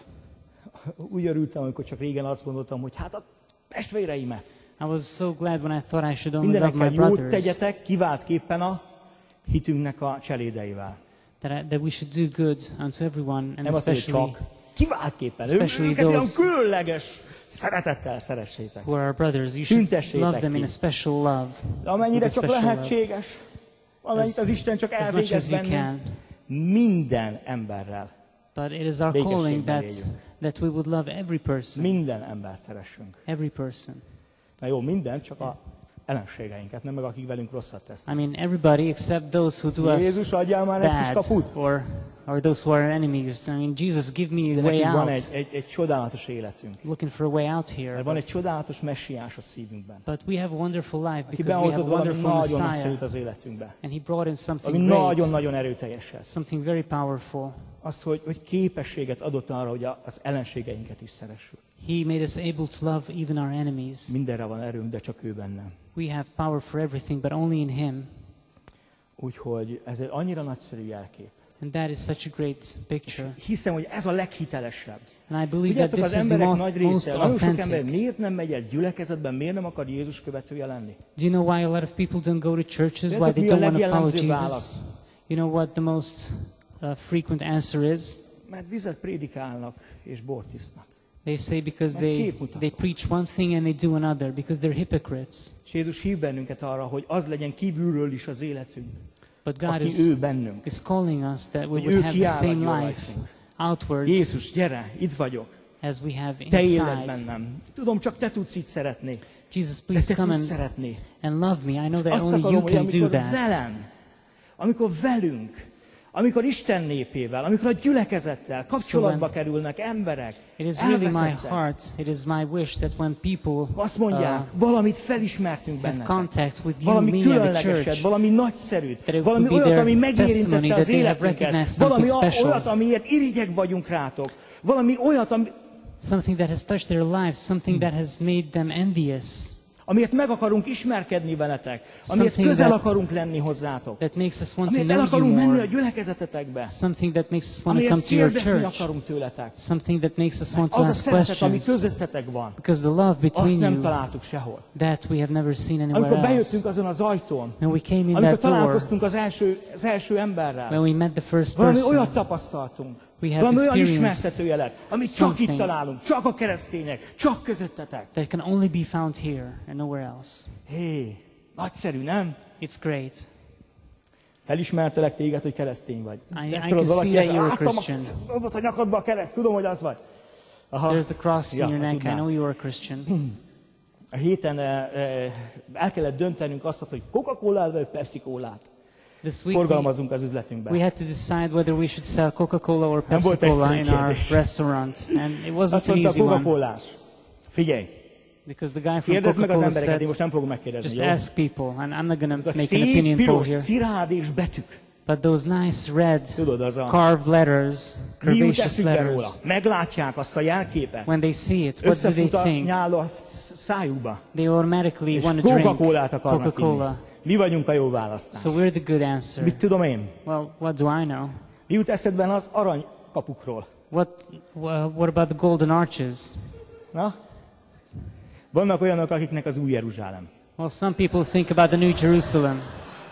S1: Úgy örültem, amikor csak régen azt gondoltam, hogy hát a testvéreimet.
S2: I was so glad when I thought I should only love my
S1: Mindenekkel jót
S2: brothers,
S1: tegyetek, kiváltképpen a hitünknek a cselédeivel.
S2: that, I, that we should do good unto everyone, and
S1: Nem azt mondja,
S2: especially
S1: csak kiváltképpen. Ő-
S2: especially
S1: Őket olyan
S2: those-
S1: különleges szeretettel szeressétek.
S2: who are our brothers. You should
S1: Tüntessétek
S2: love them in
S1: ki.
S2: a special love,
S1: De amennyire
S2: with a
S1: csak
S2: special love,
S1: lehetséges, amennyit az Isten csak
S2: as much
S1: elvégez
S2: as you
S1: bennünk,
S2: can.
S1: minden emberrel,
S2: But it is our
S1: Békességben
S2: calling that,
S1: éljünk.
S2: that we would love every person,
S1: minden embert szeressünk.
S2: every person.
S1: Na jó, minden, csak a ellenségeinket, nem meg akik velünk rosszat tesznek.
S2: I mean, everybody except those who do
S1: Jézus,
S2: us
S1: adjál már egy kis
S2: bad,
S1: kaput.
S2: or or those who are our enemies. I mean, Jesus, give me
S1: De
S2: a way
S1: nekünk van
S2: out.
S1: egy, egy, egy csodálatos életünk.
S2: Looking for a way out here.
S1: Mert van egy csodálatos messiás a szívünkben.
S2: But we have a wonderful life
S1: Aki
S2: because we have
S1: behozott
S2: a
S1: valami
S2: wonderful
S1: nagyon
S2: Messiah,
S1: nagyszerűt az életünkbe.
S2: and He brought in
S1: Ami
S2: something great,
S1: nagyon-nagyon erőteljeset.
S2: something very powerful.
S1: Az, hogy, hogy képességet adott arra, hogy a- az ellenségeinket is szeressük.
S2: He made us able to love even our enemies.
S1: Mindenre van erőnk, de csak ő bennem.
S2: We have power for everything, but only in Him.
S1: Úgyhogy ez egy annyira nagyszerű jelkép.
S2: And that is such a great picture.
S1: Hiszem, hogy ez a leghitelesebb.
S2: And I believe that
S1: Tudjátok,
S2: this
S1: az
S2: is the
S1: emberek
S2: mo-
S1: nagy
S2: most
S1: része, nagyon sok ember
S2: authentic.
S1: miért nem megy el gyülekezetben, miért nem akar Jézus követője lenni?
S2: Do you know why a lot of people don't go to churches? Why
S1: Tudjátok,
S2: they
S1: mi a
S2: don't want to follow
S1: legjellemzőbb
S2: Jesus?
S1: válasz?
S2: You know what the most uh, frequent answer is?
S1: Mert vizet prédikálnak és bort isznak.
S2: They say because
S1: Mert
S2: they,
S1: képmutatók.
S2: they preach one thing and they do another, because they're hypocrites.
S1: És Jézus hív bennünket arra, hogy az legyen kívülről is az életünk,
S2: But God
S1: aki
S2: is,
S1: ő bennünk.
S2: is calling us that we
S1: Hogy
S2: would
S1: ő
S2: have the same
S1: kiáradjon
S2: life
S1: rajtunk.
S2: outwards
S1: Jézus, gyere, itt vagyok.
S2: as we have
S1: Te éled
S2: inside.
S1: bennem. Tudom, csak te tudsz így szeretni.
S2: Jesus,
S1: De
S2: please
S1: te
S2: come
S1: tudsz
S2: and,
S1: szeretni.
S2: and love me. I know that
S1: Azt
S2: only you
S1: akarom, hogy
S2: can do
S1: amikor
S2: that.
S1: velem, amikor velünk, amikor Isten népével, amikor a gyülekezettel kapcsolatba
S2: So
S1: kerülnek emberek,
S2: It is really my
S1: elveszettek,
S2: heart, it is my wish that when people
S1: azt mondják,
S2: uh,
S1: valamit felismertünk
S2: have
S1: bennetek.
S2: contact with you,
S1: Valami
S2: me, and the
S1: különlegeset,
S2: church,
S1: valami nagyszerűt,
S2: that it
S1: valami
S2: would be
S1: olyat,
S2: their
S1: ami
S2: testimony,
S1: megérintette
S2: that
S1: az
S2: they have
S1: életünket,
S2: recognized
S1: valami
S2: something
S1: a-
S2: special.
S1: olyat, amiért irigyek vagyunk rátok, valami olyat, ami,
S2: something that has touched their lives, something
S1: Hmm.
S2: that has made them envious,
S1: amiért meg akarunk ismerkedni veletek, amiért
S2: Something
S1: közel
S2: that-
S1: akarunk lenni hozzátok,
S2: that makes us want to
S1: amiért el
S2: know you
S1: akarunk menni a
S2: more,
S1: gyülekezetetekbe,
S2: something that makes us want to come
S1: amiért
S2: to your
S1: kérdezni
S2: church,
S1: akarunk tőletek.
S2: something that makes us want to
S1: Az a
S2: ask
S1: szeretet, ami
S2: questions,
S1: közöttetek van,
S2: because the love
S1: azt
S2: between
S1: nem
S2: you,
S1: találtuk sehol.
S2: that we have never seen
S1: Amikor
S2: anywhere
S1: bejöttünk
S2: else.
S1: azon az ajtón,
S2: When we came in
S1: amikor
S2: that door,
S1: találkoztunk az első, az első emberrel,
S2: when we met the first
S1: valami
S2: person,
S1: olyat tapasztaltunk,
S2: We have
S1: valami olyan
S2: experienced
S1: ismertetőjelet, amit csak itt
S2: something.
S1: találunk, csak a keresztények, csak közöttetek.
S2: that can only be found here and nowhere else.
S1: Hé, nagyszerű, nem?
S2: It's great.
S1: Felismertelek téged, hogy keresztény vagy.
S2: I- I
S1: Tudod,
S2: can
S1: valaki
S2: see that
S1: ezt,
S2: you're a
S1: láttam a-
S2: Christian.
S1: ott a nyakadba a kereszt, tudom, hogy az vagy. Aha.
S2: There's the cross in
S1: Ja,
S2: your neck. I
S1: tudnám.
S2: know you are a Christian.
S1: A héten eh, eh, el kellett döntenünk azt, hogy Coca-Colát vagy Pepsi-Colát
S2: This week we,
S1: forgalmazunk az
S2: we
S1: üzletünkben.
S2: had to decide whether we should sell Coca-Cola or
S1: Nem volt
S2: Pepsi-Cola
S1: egyszerű
S2: in our
S1: kérdés.
S2: restaurant. And it wasn't
S1: Azt
S2: an
S1: mondta a
S2: easy one,
S1: Coca-Colás. Figyelj,
S2: because the guy from
S1: kérdezd meg az
S2: Coca-Cola
S1: embereket, én
S2: said,
S1: most nem fogom megkérdezni,
S2: just
S1: jó?
S2: ask people. And I'm not going to
S1: A
S2: make an
S1: szép,
S2: opinion poll
S1: piros,
S2: here.
S1: szirádés betűk.
S2: But those nice red
S1: Tudod, az a...
S2: carved letters,
S1: Mi jut
S2: curvaceous
S1: eszükbe róla?
S2: letters,
S1: Meglátják azt a jelképet.
S2: when they see it, what do they
S1: Összefut a
S2: think?
S1: nyál a sz- szájukba.
S2: They automatically
S1: És
S2: want to drink
S1: Coca-Colát akarnak
S2: Coca-Cola.
S1: inni. Mi vagyunk a jó választás.
S2: So we're the good answer.
S1: Mit tudom én?
S2: Well, what do I know?
S1: Mi jut eszedben az aranykapukról?
S2: What, wha- what about the golden arches?
S1: Na? Vannak olyanok, akiknek az új Jeruzsálem.
S2: Well, some people think about the New Jerusalem,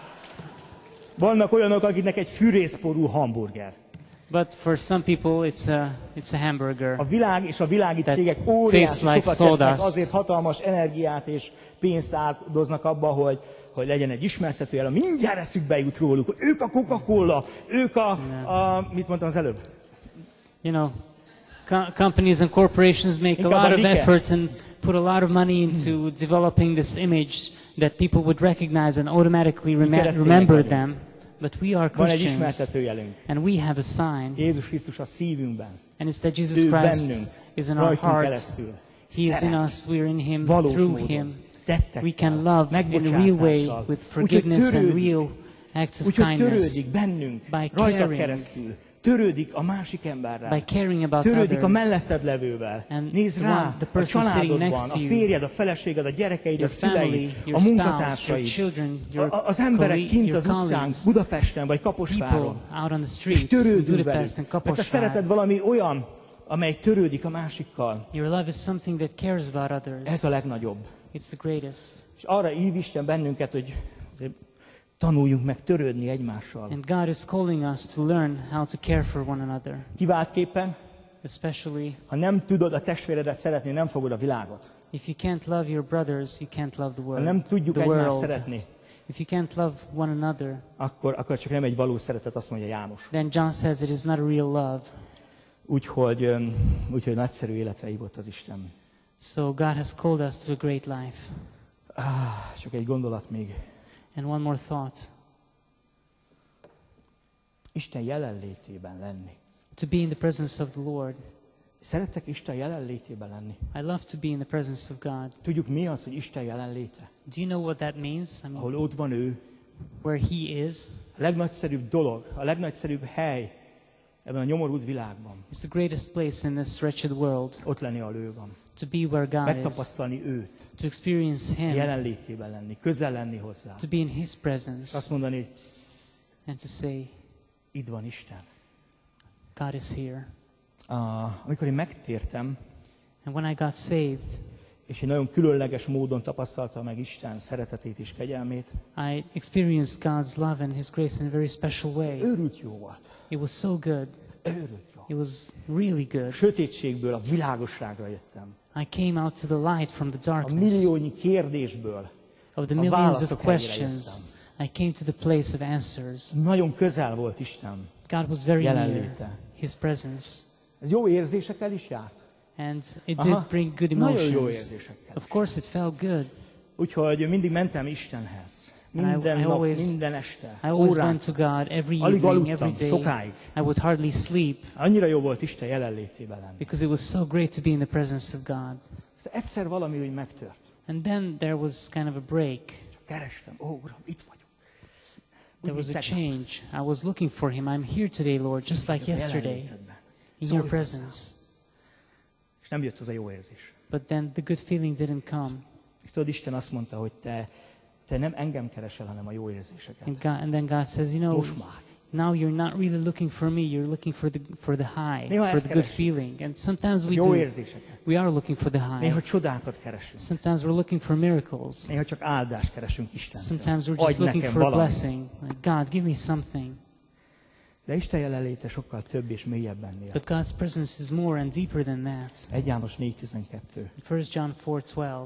S1: Vannak olyanok, akiknek egy fűrészporú hamburger.
S2: but for some people it's a, it's a hamburger.
S1: A világ és a világi
S2: That
S1: cégek óriási
S2: tastes like
S1: sokat tesznek,
S2: sawdust.
S1: azért hatalmas energiát és pénzt áldoznak abba, hogy, hogy legyen egy ismertetőjel, mindjárt eszükbe jut róluk, hogy ők a Coca-Cola, ők a, a, mit mondtam az előbb?
S2: You know, co- companies and corporations make a
S1: Inkább a
S2: lot of
S1: Nike.
S2: effort and put a lot of money into developing this image that people would recognize and automatically rema-
S1: keresztények
S2: remember
S1: vagyunk.
S2: them. But we are
S1: Van egy
S2: Christians,
S1: ismertetőjelünk.
S2: and we have a sign,
S1: Jézus Krisztus a szívünkben.
S2: and it's that Jesus
S1: Ő
S2: Christ
S1: bennünk,
S2: is in our
S1: rajtunk
S2: hearts.
S1: keresztül.
S2: He is in
S1: Szeret.
S2: us, we are in Him,
S1: Valós
S2: through
S1: módon.
S2: Him.
S1: Tettekkel,
S2: We can love in a real way,
S1: megbocsátással.
S2: with
S1: Úgyhogy
S2: forgiveness and
S1: törődik.
S2: real acts of
S1: Úgyhogy
S2: kindness.
S1: törődik bennünk,
S2: By
S1: rajtad
S2: caring
S1: keresztül, törődik a másik emberrel,
S2: by caring about
S1: törődik a
S2: others.
S1: melletted levővel.
S2: And
S1: Nézd
S2: the
S1: rá
S2: one- the
S1: a
S2: person sitting next
S1: családodban, a
S2: to you,
S1: férjed, a feleséged, a gyerekeid, a
S2: Your family,
S1: szüleid,
S2: your
S1: a
S2: spouse, your
S1: munkatársaid,
S2: children,
S1: a-
S2: your
S1: a- az emberek
S2: colleague-
S1: kint
S2: your
S1: az utcán,
S2: colleagues,
S1: Budapesten vagy Kaposváron.
S2: people out on the
S1: És
S2: streets, in
S1: törődünk velük.
S2: Budapest and
S1: Mert te szereted
S2: Kaposvár.
S1: valami olyan, amely törődik a másikkal.
S2: Your love is something that cares about others.
S1: Ez a legnagyobb.
S2: It's the greatest.
S1: És arra hív Isten bennünket, hogy azért tanuljunk meg törődni egymással.
S2: And God is calling us to learn how to care for one another,
S1: Kiváltképpen,
S2: especially
S1: ha nem tudod a testvéredet szeretni, nem fogod a világot.
S2: if you can't love your brothers, you can't love the
S1: Ha
S2: world.
S1: nem tudjuk
S2: the
S1: egymást
S2: world.
S1: szeretni,
S2: If you can't love one another,
S1: akkor, akkor csak nem egy valós szeretet, azt mondja János.
S2: then John says it is not a real love.
S1: Úgyhogy, öm, úgyhogy nagyszerű életre hívott az Isten.
S2: So God has called us to a great life.
S1: Ah, csak egy gondolat még.
S2: And one more thought.
S1: Isten jelenlétében lenni.
S2: To be in the presence of the Lord.
S1: Szerettek Isten jelenlétében lenni?
S2: I love to be in the presence of God.
S1: Tudjuk mi az, hogy Isten jelenléte?
S2: Do you know what that means? I mean,
S1: Ahol ott van ő.
S2: where He is
S1: A legnagyszerűbb dolog, a legnagyszerűbb hely ebben a nyomorult világban.
S2: is the greatest place in this wretched world.
S1: Ott lenni, ahol ő van.
S2: To be where God is.
S1: Megtapasztalni őt.
S2: To experience Him.
S1: Jelenlétében lenni, közel lenni hozzá.
S2: To be in His
S1: És
S2: presence.
S1: azt mondani,
S2: And to say,
S1: itt van Isten.
S2: God is here.
S1: Ah, amikor én megtértem,
S2: And when I got saved,
S1: és én nagyon különleges módon tapasztaltam meg Isten szeretetét és kegyelmét,
S2: I experienced God's love and His grace in a very special way.
S1: őrült jó volt.
S2: It was so good.
S1: Őrült jó.
S2: It was really good.
S1: Sötétségből a világosságra jöttem.
S2: I came out to the light from the
S1: A
S2: darkness
S1: milliónyi kérdésből
S2: of the
S1: a
S2: millions
S1: válaszok
S2: of
S1: helyére
S2: questions.
S1: jöttem.
S2: I came to the place of answers.
S1: Nagyon közel volt Isten.
S2: God was very near.
S1: Jelenléte.
S2: His presence.
S1: Ez jó érzésekkel is járt.
S2: And it
S1: Aha.
S2: did bring good
S1: Nagyon jó
S2: emotions.
S1: érzésekkel.
S2: Of course it felt good.
S1: Úgyhogy mindig mentem Istenhez.
S2: And I-
S1: Minden
S2: I
S1: nap,
S2: always-
S1: minden este.
S2: I always
S1: Órák.
S2: went to God every
S1: Alig
S2: evening,
S1: aludtam,
S2: every day.
S1: sokáig.
S2: I would hardly sleep
S1: Annyira jó volt Isten jelenlétében lenni.
S2: because it was so great to be in the presence of God.
S1: Aztán egyszer valami úgy megtört.
S2: And then there was kind of a break.
S1: Csak kerestem. Ó, Uram, itt vagyok.
S2: There was a
S1: tegnap.
S2: change. I was looking for Him. I'm here today, Lord, just like
S1: A
S2: yesterday,
S1: jelenlétedben.
S2: in
S1: Szólj
S2: your
S1: hozzám.
S2: presence.
S1: És nem jött az a jó érzés.
S2: But then the good feeling didn't come.
S1: És tudod, Isten azt mondta, hogy te, te nem engem keresel, hanem a jó érzéseket.
S2: And, God, and then God says, you know,
S1: Most már.
S2: now you're not really looking for me. You're looking for the for the high,
S1: Néha
S2: for
S1: ezt
S2: the good
S1: keresünk.
S2: feeling. And sometimes we
S1: Jó
S2: do.
S1: érzéseket.
S2: We are looking for the high.
S1: Néha csodákat keresünk.
S2: Sometimes we're looking for miracles.
S1: Néha csak áldást keresünk Istentől.
S2: Sometimes we're
S1: Adj
S2: just looking
S1: nekem
S2: for a
S1: valamit.
S2: blessing. Like, God, give me something.
S1: De Isten jelenléte sokkal több és mélyebb ennél.
S2: But God's presence is more and deeper than that.
S1: egy János négy tizenkettő.
S2: First John four twelve.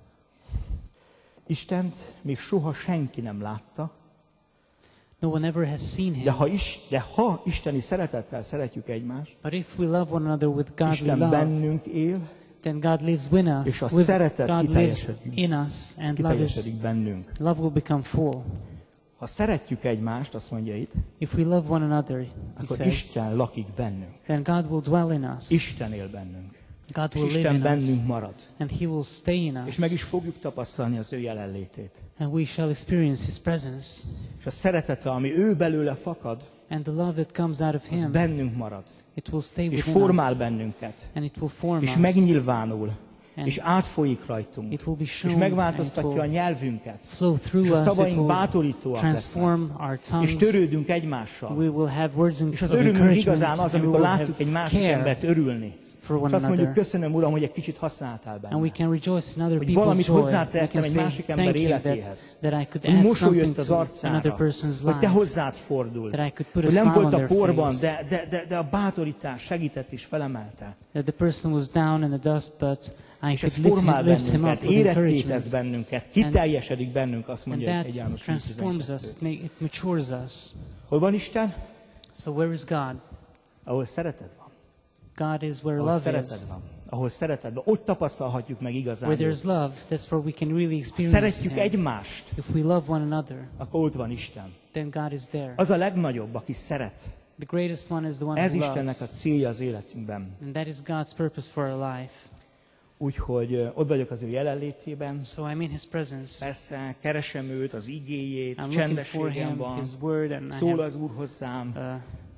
S1: Istent még soha senki nem látta,
S2: No one ever has seen
S1: de
S2: Him.
S1: ha, is, de ha isteni szeretettel szeretjük egymást,
S2: But if we love one another with godly
S1: Isten
S2: love,
S1: bennünk él,
S2: then God lives with us.
S1: és a
S2: With,
S1: szeretet
S2: God lives
S1: kiteljesedik.
S2: in us, and love is
S1: kiteljesedik bennünk.
S2: love will become full.
S1: Ha szeretjük egymást, azt mondja itt,
S2: If we love one another, He
S1: akkor
S2: says,
S1: Isten lakik bennünk.
S2: then God will dwell in us.
S1: Isten él bennünk.
S2: God
S1: És
S2: will live
S1: Isten
S2: in us,
S1: bennünk marad.
S2: and He will stay in
S1: És meg
S2: us,
S1: is fogjuk tapasztalni az ő jelenlétét.
S2: and we shall experience His presence.
S1: És a szeretete, ami ő belőle fakad,
S2: And the love that comes out of
S1: az
S2: Him,
S1: bennünk marad.
S2: it will stay
S1: És
S2: within
S1: formál
S2: us,
S1: bennünket.
S2: and it will form
S1: És
S2: us.
S1: megnyilvánul.
S2: And
S1: És átfolyik rajtunk.
S2: it will be
S1: És
S2: shown,
S1: megváltoztatja
S2: and
S1: a
S2: it
S1: nyelvünket.
S2: flow through
S1: És a
S2: us. It
S1: szavaink
S2: will
S1: bátorítóak lesznek.
S2: transform our
S1: És
S2: tongues.
S1: törődünk egymással.
S2: We will have words of
S1: És az örömünk igazán
S2: encouragement,
S1: az,
S2: and we
S1: amikor
S2: will
S1: látjuk egy
S2: have
S1: másik
S2: care
S1: embert örülni.
S2: for
S1: És
S2: one
S1: azt mondjuk,
S2: another.
S1: köszönöm Uram, hogy egy kicsit használtál
S2: And we
S1: benne.
S2: can rejoice in other
S1: Hogy
S2: people's
S1: valamit
S2: joy. We
S1: hozzátehettem
S2: can
S1: egy
S2: say
S1: másik ember
S2: thank you that,
S1: életéhez.
S2: that I could
S1: Hogy
S2: add
S1: mosolyott
S2: something
S1: az
S2: to another
S1: arcára.
S2: person's
S1: Hogy te
S2: life.
S1: hozzád fordult.
S2: That I could put a
S1: Hogy nem
S2: smile
S1: volt
S2: on
S1: a
S2: their
S1: porban,
S2: face.
S1: de, de, de, de a bátorítás segített és felemelte.
S2: That the person was down in the dust, but I
S1: És ez
S2: could lift
S1: formál
S2: him, lift him
S1: bennünket,
S2: up with
S1: éretté tesz
S2: encouragement.
S1: bennünket, kiteljesedik bennünk, azt
S2: And
S1: mondja egy
S2: that
S1: János
S2: transforms us,
S1: tizenkettő.
S2: it ma- it matures us.
S1: Hol van Isten?
S2: So where is God?
S1: Ahol szereted van.
S2: God is where
S1: Ahol
S2: love
S1: szereted
S2: is.
S1: van. Ahol szereted van. Ott tapasztalhatjuk meg igazán.
S2: Where
S1: őt.
S2: there's love, that's where we can really
S1: Ha
S2: experience
S1: szeretjük
S2: Him.
S1: egymást,
S2: If we love one another,
S1: akkor ott van Isten.
S2: then God is there.
S1: Az a legnagyobb, aki szeret.
S2: The greatest one is the one
S1: Ez
S2: who
S1: Istennek a
S2: loves.
S1: célja az életünkben.
S2: And that is God's purpose for our life.
S1: Úgyhogy ö, ott vagyok az ő jelenlétében.
S2: So I'm in His presence.
S1: Persze, keresem őt, az igéjét,
S2: I'm looking for
S1: csendességem
S2: Him,
S1: van.
S2: His word, and I
S1: Szól
S2: have
S1: az Úr hozzám.
S2: uh,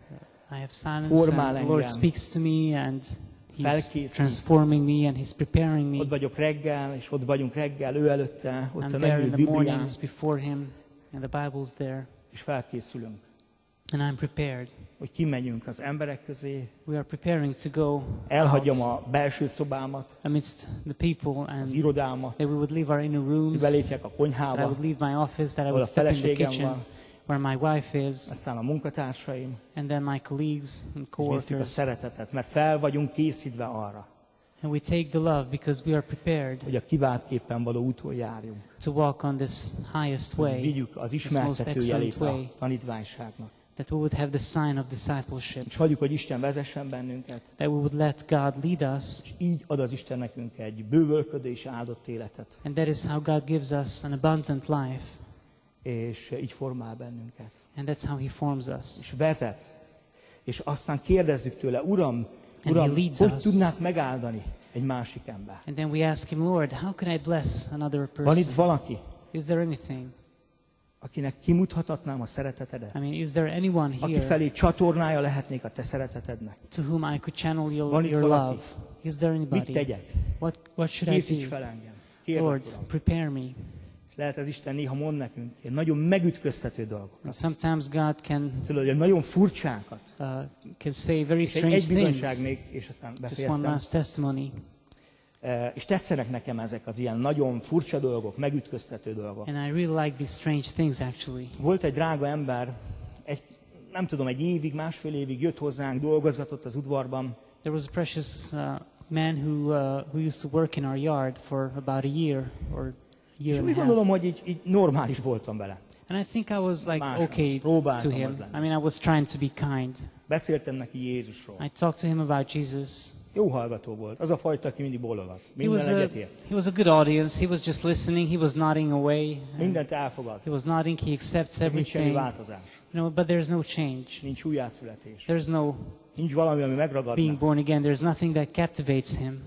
S2: I have silence,
S1: formál
S2: and the Lord
S1: engem.
S2: speaks to me, and He's
S1: Felkészít.
S2: transforming me, and He's preparing me.
S1: Ott vagyok reggel, és ott vagyunk reggel, ő előtte, ott
S2: I'm
S1: a
S2: there in
S1: megnyílt
S2: the
S1: Biblián,
S2: mornings before Him, and the Bible's there,
S1: és felkészülünk,
S2: and I'm prepared.
S1: hogy kimegyünk az emberek közé,
S2: We are preparing to go
S1: elhagyjam
S2: out
S1: a belső szobámat,
S2: amidst the people,
S1: az
S2: and
S1: irodámat,
S2: that we would leave our inner
S1: hogy
S2: rooms,
S1: belépjek a
S2: that I
S1: konyhába,
S2: would leave my office, that I
S1: ahol
S2: would
S1: a
S2: step in the
S1: feleségem
S2: kitchen
S1: van,
S2: where my wife is,
S1: aztán a munkatársaim,
S2: and then my colleagues and
S1: és viszük a
S2: coworkers.
S1: szeretetet, mert fel vagyunk készítve arra,
S2: And we take the love because we are prepared
S1: hogy a kiváltképpen való úton járjunk.
S2: to walk on this highest
S1: Hogy
S2: way,
S1: vigyük az
S2: this most
S1: ismertető
S2: excellent
S1: jelét a
S2: way,
S1: tanítványságnak.
S2: that we would have the sign of discipleship,
S1: És hagyjuk, hogy Isten vezessen bennünket,
S2: that we would let God lead us,
S1: és így ad az Isten nekünk egy bővölködő és áldott életet,
S2: and that is how God gives us an abundant life,
S1: és így formál bennünket.
S2: and that's how He forms us.
S1: És vezet, és aztán kérdezzük tőle, Uram,
S2: And
S1: Uram,
S2: he leads
S1: hogy
S2: us.
S1: tudnák megáldani egy másik ember?
S2: And then we ask Him, Lord, how can I bless another
S1: Van itt
S2: person?
S1: valaki,
S2: Is there anything?
S1: akinek kimutathatnám a szeretetedet?
S2: I mean, is there anyone
S1: Aki
S2: here
S1: felé csatornája lehetnék a te szeretetednek?
S2: to whom I could channel your,
S1: Van itt
S2: your
S1: valaki?
S2: love? Is there
S1: Mit
S2: anybody?
S1: tegyek?
S2: What, what should I
S1: Készíts
S2: do?
S1: fel engem. Kérlek,
S2: Lord,
S1: Uram.
S2: prepare me.
S1: És lehet az Isten néha mond nekünk ilyen nagyon megütköztető
S2: And
S1: dolgokat.
S2: sometimes God can
S1: Tudod, hogy nagyon furcsákat.
S2: uh, can say very
S1: És egy,
S2: strange
S1: egy bizonyság
S2: things.
S1: még, és aztán
S2: Just one
S1: befejeztem.
S2: last testimony.
S1: Eh, És tetszenek nekem ezek az ilyen nagyon furcsa dolgok, megütköztető dolgok.
S2: And I really like these strange things, actually.
S1: Volt egy drága ember, egy, nem tudom, egy évig, másfél évig jött hozzánk, dolgozgatott az udvarban,
S2: There was a precious uh, man who, uh, who used to work in our yard for about a year or
S1: és
S2: year
S1: úgy
S2: and a half.
S1: gondolom, hogy így, így normális voltam vele.
S2: And I think I was like
S1: Máson.
S2: okay
S1: Próbáltam
S2: to him.
S1: az lenni.
S2: I mean, I was trying to be kind.
S1: Beszéltem neki Jézusról.
S2: I talked to him about Jesus.
S1: Jó hallgató volt. Az a fajta, aki mindig bólogat.
S2: He was,
S1: Minden
S2: a,
S1: egyetért.
S2: he was a good audience. He was just listening. He was nodding away. and
S1: Mindent elfogad.
S2: He was nodding. He accepts
S1: Csak nincs semmi
S2: everything.
S1: változás.
S2: You know, but there's no change.
S1: Nincs újjászületés.
S2: There's no
S1: Nincs valami, ami megragadna.
S2: being born again. There's nothing that captivates him.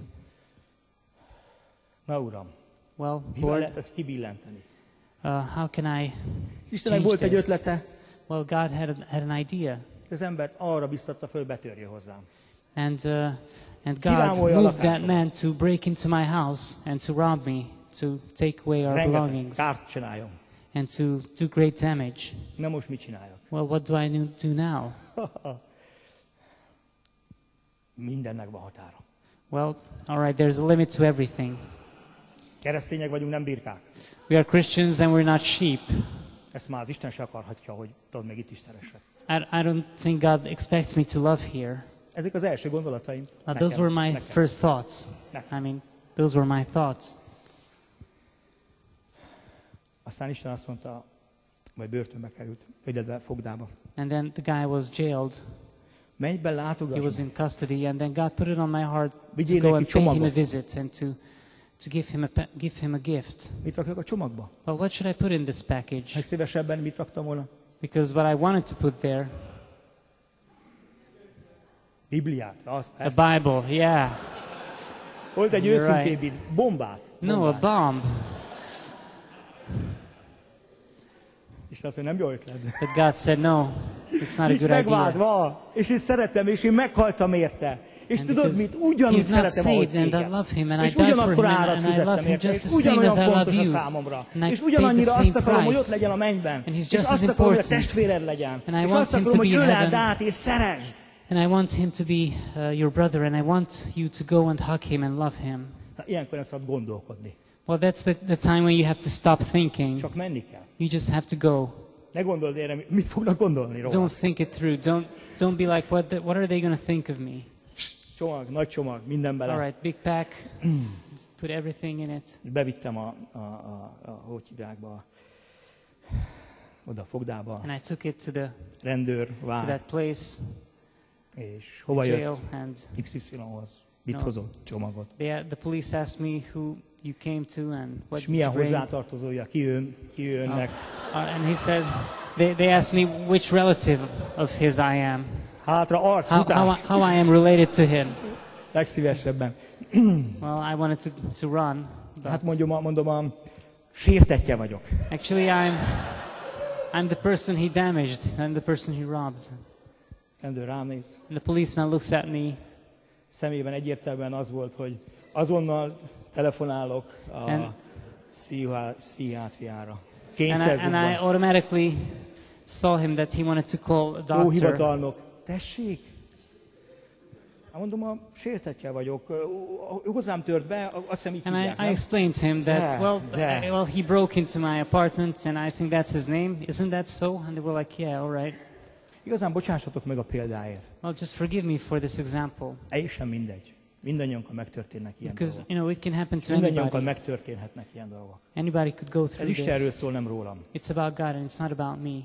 S1: Na Uram,
S2: Well,
S1: mivel
S2: Lord,
S1: lehet ezt kibillenteni?
S2: uh, how can I
S1: Istennek
S2: change
S1: volt egy
S2: this?
S1: ötlete,
S2: Well, God had, a, had an idea.
S1: az embert arra biztatta föl, betörje hozzám.
S2: And, uh, and God
S1: Kirámolja a
S2: moved that
S1: lakásomat.
S2: man to break into my house and to rob me, to take away our
S1: Rengeteg
S2: belongings,
S1: kárt csináljon.
S2: and to do great damage.
S1: Na most mit csináljak?
S2: Well, what do I do now?
S1: Mindennek van határa.
S2: Well, all right, there's a limit to everything.
S1: Keresztények vagyunk, nem birkák.
S2: We are Christians and we're not sheep.
S1: Ezt már az Isten se akarhatja, hogy tudod, még itt is szeressek.
S2: I, I don't think God expects me to love here.
S1: Ezek az első gondolataim.
S2: Uh,
S1: Nekem,
S2: those were my
S1: nekem.
S2: first thoughts.
S1: Nekem.
S2: I mean, those were my thoughts.
S1: Aztán Isten azt mondta, vagy börtönbe került, illetve fogdába.
S2: And then the guy was jailed.
S1: Menj be,
S2: He was
S1: látogass meg.
S2: in custody, and then God put it on my heart to
S1: Vigyél
S2: go
S1: neki
S2: and pay him a
S1: csomagot.
S2: visit and to, to give him a pa- give him a gift.
S1: Mit rakjak a csomagba?
S2: Well, what should I put in this package?
S1: Legszívesebben mit raktam volna?
S2: Because what I wanted to put there,
S1: Bibliát, az
S2: a
S1: persze.
S2: Bible, yeah.
S1: Volt egy
S2: You're
S1: őszintébb right. bombát.
S2: No, a
S1: bombát.
S2: bomb.
S1: Isten azt mondja, nem jó ötlet.
S2: But God said, no, it's not a
S1: Nincs
S2: good idea.
S1: megváltva, és én szeretem, és én meghaltam érte. És
S2: And
S1: tudod
S2: because
S1: mit? Ugyanúgy
S2: he's not
S1: szeretem, ahogy
S2: saved, and I
S1: téged.
S2: love him, and I
S1: És
S2: died for
S1: ugyanakkor
S2: him,
S1: árat
S2: and I love
S1: fizettem
S2: him
S1: érte,
S2: just
S1: és
S2: the same
S1: ugyanolyan
S2: as I love
S1: fontos a
S2: you.
S1: számomra.
S2: And I
S1: És
S2: paid
S1: ugyanannyira
S2: the
S1: azt
S2: same
S1: akarom, hogy ott
S2: price.
S1: legyen a mennyben.
S2: And he's
S1: És
S2: just
S1: azt
S2: as
S1: akarom, hogy a
S2: important.
S1: testvéred legyen.
S2: And I
S1: És
S2: want
S1: azt
S2: him
S1: akarom,
S2: to
S1: hogy
S2: be in
S1: öld
S2: heaven.
S1: át és szeresd.
S2: And I want him to be uh, your brother, and I want you to go and hug him and love him.
S1: Na, ilyenkor nem szabad gondolkodni.
S2: Well, that's the, the time when you have to stop thinking.
S1: Csak menni kell.
S2: You just have to go.
S1: Ne gondold erre, mit fognak gondolni róla.
S2: Don't think it through. Don't don't be like, what the, what are they going to think of me?
S1: Csomag, nagy csomag, minden bele.
S2: All right, big pack. Just put everything in it.
S1: Bevittem a, a, a, a hogy hívják be, a, oda a fogdába,
S2: And I took it to the
S1: rendőr,
S2: to
S1: vár,
S2: that place,
S1: és hova
S2: jail,
S1: jött?
S2: and
S1: iksz ipszilonhoz. Mit
S2: No.
S1: hozott? Csomagot.
S2: they, the police asked me who you came to and what
S1: És
S2: did
S1: milyen
S2: you bring.
S1: hozzátartozója, ki jön, ki jönnek.
S2: Uh, and he said, they, they asked me which relative of his I am,
S1: Hátra
S2: how, how,
S1: arcfutás.
S2: I- how I am related to him.
S1: Legszívesebben.
S2: Well, I wanted to, to run.
S1: Hát
S2: But
S1: mondom, mondom, a sértettje vagyok.
S2: actually, I'm, I'm the person he damaged. I'm the person he robbed.
S1: Rendőr rám néz.
S2: And the policeman looks at me,
S1: Szemében egyértelműen az volt, hogy azonnal telefonálok a
S2: And-
S1: pszichá- pszichiátriára.
S2: and I, and I
S1: Kényszerzugban.
S2: automatically saw him that he wanted to call a
S1: Jó
S2: doctor.
S1: hivatalnok. Tessék? Hát mondom, a sértettje vagyok. Hozzám tört be, azt hiszem így
S2: And I,
S1: hívják,
S2: I
S1: nem?
S2: explained to him that,
S1: Yeah,
S2: well,
S1: yeah.
S2: uh, well, he broke into my apartment, and I think that's his name. Isn't that so? And they were like, yeah, all right.
S1: Igazán bocsássatok meg a példáért.
S2: Well, just forgive me for this example,
S1: Teljesen mindegy. Mindannyiunkkal megtörténnek ilyen
S2: because
S1: dolgok.
S2: you know it can happen to
S1: Mindannyiunkkal
S2: anybody.
S1: megtörténhetnek ilyen dolgok.
S2: Anybody could go
S1: Ez
S2: through
S1: Istenről
S2: this.
S1: szól, nem rólam.
S2: It's about God, and it's not about me.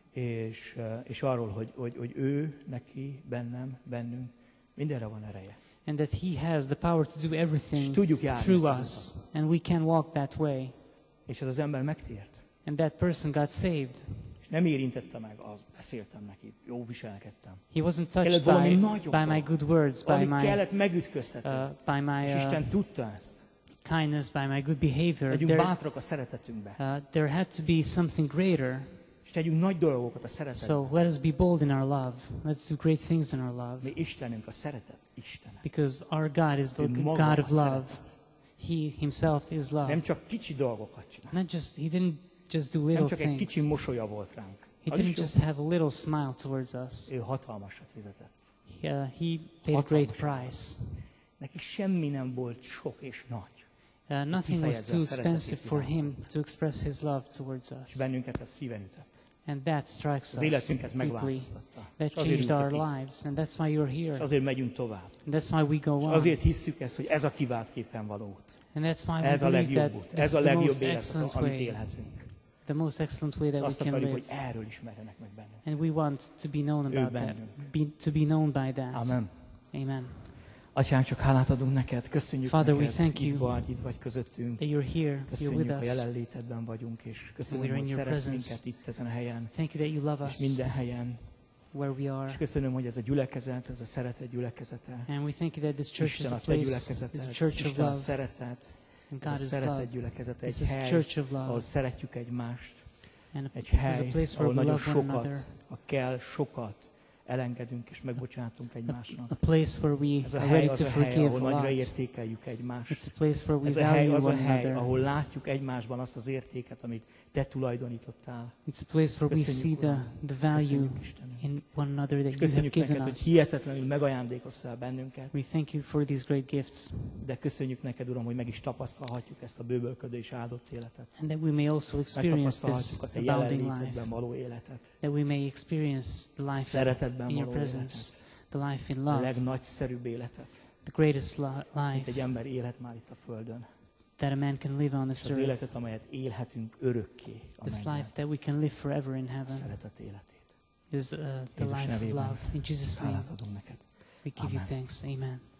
S1: És, eh, és arról, hogy, hogy, hogy ő, neki, bennem, bennünk, mindenre van ereje.
S2: And that He has the power to do
S1: És
S2: everything
S1: tudjuk járni
S2: through
S1: ezt az
S2: us,
S1: utat.
S2: and we can walk that way.
S1: És ez az ember megtért.
S2: And that person got saved.
S1: És nem érintette meg, az, beszéltem neki, jó viselkedtem.
S2: He wasn't touched
S1: Kellett valami
S2: by,
S1: nagyobb
S2: by my
S1: dolog.
S2: good words, by
S1: Valami
S2: my,
S1: kellett megütköztetni.
S2: uh, by my
S1: És
S2: uh,
S1: Isten tudta ezt.
S2: kindness, by my good behavior.
S1: Legyünk
S2: There,
S1: bátrak a szeretetünkbe.
S2: uh, there had to be something greater.
S1: És tegyünk nagy dolgokat a szeretetben.
S2: So let us be bold in our love. Let's do great things in our love.
S1: Mi Istenünk a szeretet Istene.
S2: Because our God is the
S1: Ő maga
S2: God
S1: a
S2: of love.
S1: szeretet.
S2: He Himself is love.
S1: Nem csak kicsi dolgokat csinál.
S2: Not just He didn't just do
S1: Nem
S2: little
S1: csak egy
S2: things.
S1: kicsi mosolya volt ránk.
S2: He
S1: Az is
S2: didn't
S1: jó.
S2: just have a little smile towards us.
S1: Ő hatalmasat fizetett.
S2: He, uh, he paid a great
S1: Hatalmas.
S2: price.
S1: Neki semmi nem volt sok és nagy.
S2: Uh, nothing was
S1: kifejezze a
S2: too
S1: szeretetét
S2: expensive for
S1: irántunk.
S2: Him to express His love towards
S1: És
S2: us.
S1: bennünket ez szíven ütött.
S2: And that strikes
S1: Az
S2: us
S1: életünket
S2: deeply.
S1: megváltoztatta.
S2: That
S1: És azért
S2: changed our
S1: ültek itt.
S2: lives. And that's why you're
S1: És
S2: here.
S1: azért megyünk tovább.
S2: And that's why we go
S1: És
S2: on.
S1: azért hisszük ezt, hogy ez a kivált-képpen való út.
S2: And that's why we
S1: Ez a
S2: believe
S1: legjobb
S2: that
S1: út.
S2: this
S1: Ez
S2: is
S1: a
S2: the
S1: legjobb
S2: most
S1: élet,
S2: excellent
S1: amit
S2: way.
S1: élhetünk.
S2: The most excellent way that we
S1: Azt
S2: can
S1: akarjuk,
S2: live.
S1: hogy erről ismerjenek meg bennünk.
S2: And we want to be known
S1: Ő
S2: about that.
S1: bennünk.
S2: Be, to be known by that.
S1: Amen.
S2: Amen.
S1: Atyánk, csak hálát adunk neked, köszönjük
S2: Father, we
S1: neked,
S2: thank
S1: itt
S2: you
S1: vagy, itt vagy közöttünk.
S2: That you're here, you're
S1: Köszönjük,
S2: with
S1: a
S2: us.
S1: jelenlétedben vagyunk, és köszönjük,
S2: We're in
S1: hogy
S2: your
S1: szeretsz
S2: presence.
S1: minket itt ezen a helyen,
S2: Thank you that you love
S1: és
S2: us
S1: minden helyen.
S2: where we are.
S1: És köszönöm, hogy ez a gyülekezet, ez a szeretet gyülekezete.
S2: And we thank you that this church is
S1: Isten
S2: a
S1: a te
S2: place,
S1: gyülekezeted,
S2: this a church of
S1: Isten a
S2: love.
S1: szeretet,
S2: And
S1: ez
S2: God
S1: a
S2: is
S1: szeretet
S2: love.
S1: gyülekezete,
S2: This
S1: egy
S2: is a
S1: hely,
S2: church of
S1: ahol
S2: love.
S1: szeretjük egymást,
S2: And
S1: egy
S2: this is a
S1: hely,
S2: place
S1: ahol
S2: where we
S1: nagyon
S2: love one another.
S1: sokat, ha kell, sokat elengedünk és megbocsátunk egymásnak.
S2: A place where we
S1: Ez a
S2: are
S1: hely
S2: ready
S1: az
S2: to
S1: a hely,
S2: forgive
S1: ahol
S2: a
S1: nagyra
S2: lot.
S1: értékeljük egymást.
S2: It's a place where we
S1: Ez a hely
S2: value
S1: az a
S2: one
S1: hely,
S2: another.
S1: ahol látjuk egymásban azt az értéket, amit te tulajdonítottál.
S2: It's a place where we see
S1: Köszönjük,
S2: the,
S1: Uram.
S2: the value
S1: Köszönjük, Istenünk.
S2: in one another that
S1: És
S2: you have
S1: köszönjük neked,
S2: given
S1: hogy
S2: us.
S1: hihetetlenül megajándékoztál bennünket,
S2: We thank you for these great gifts,
S1: de köszönjük neked, Uram, hogy meg is tapasztalhatjuk ezt a bőbölködő és áldott életet.
S2: and that we may also experience this
S1: Megtapasztalhatjuk a te
S2: abounding life,
S1: jelenlétedben való életet,
S2: that we may experience the life
S1: szeretetben
S2: in your
S1: való
S2: presence,
S1: életet,
S2: the life in
S1: a
S2: love,
S1: legnagyszerűbb életet,
S2: the greatest li-
S1: mint
S2: life
S1: egy ember élet már itt a Földön.
S2: that a man can live on this
S1: Az
S2: earth.
S1: életet, amelyet élhetünk örökké a
S2: This
S1: mennyben.
S2: life that we can live forever in
S1: A
S2: heaven
S1: szeretet életét.
S2: is uh, the
S1: Jézus
S2: life of
S1: nevében.
S2: love. In Jesus' name,
S1: Hálát adunk neked.
S2: we give you
S1: Amen.
S2: thanks. Amen.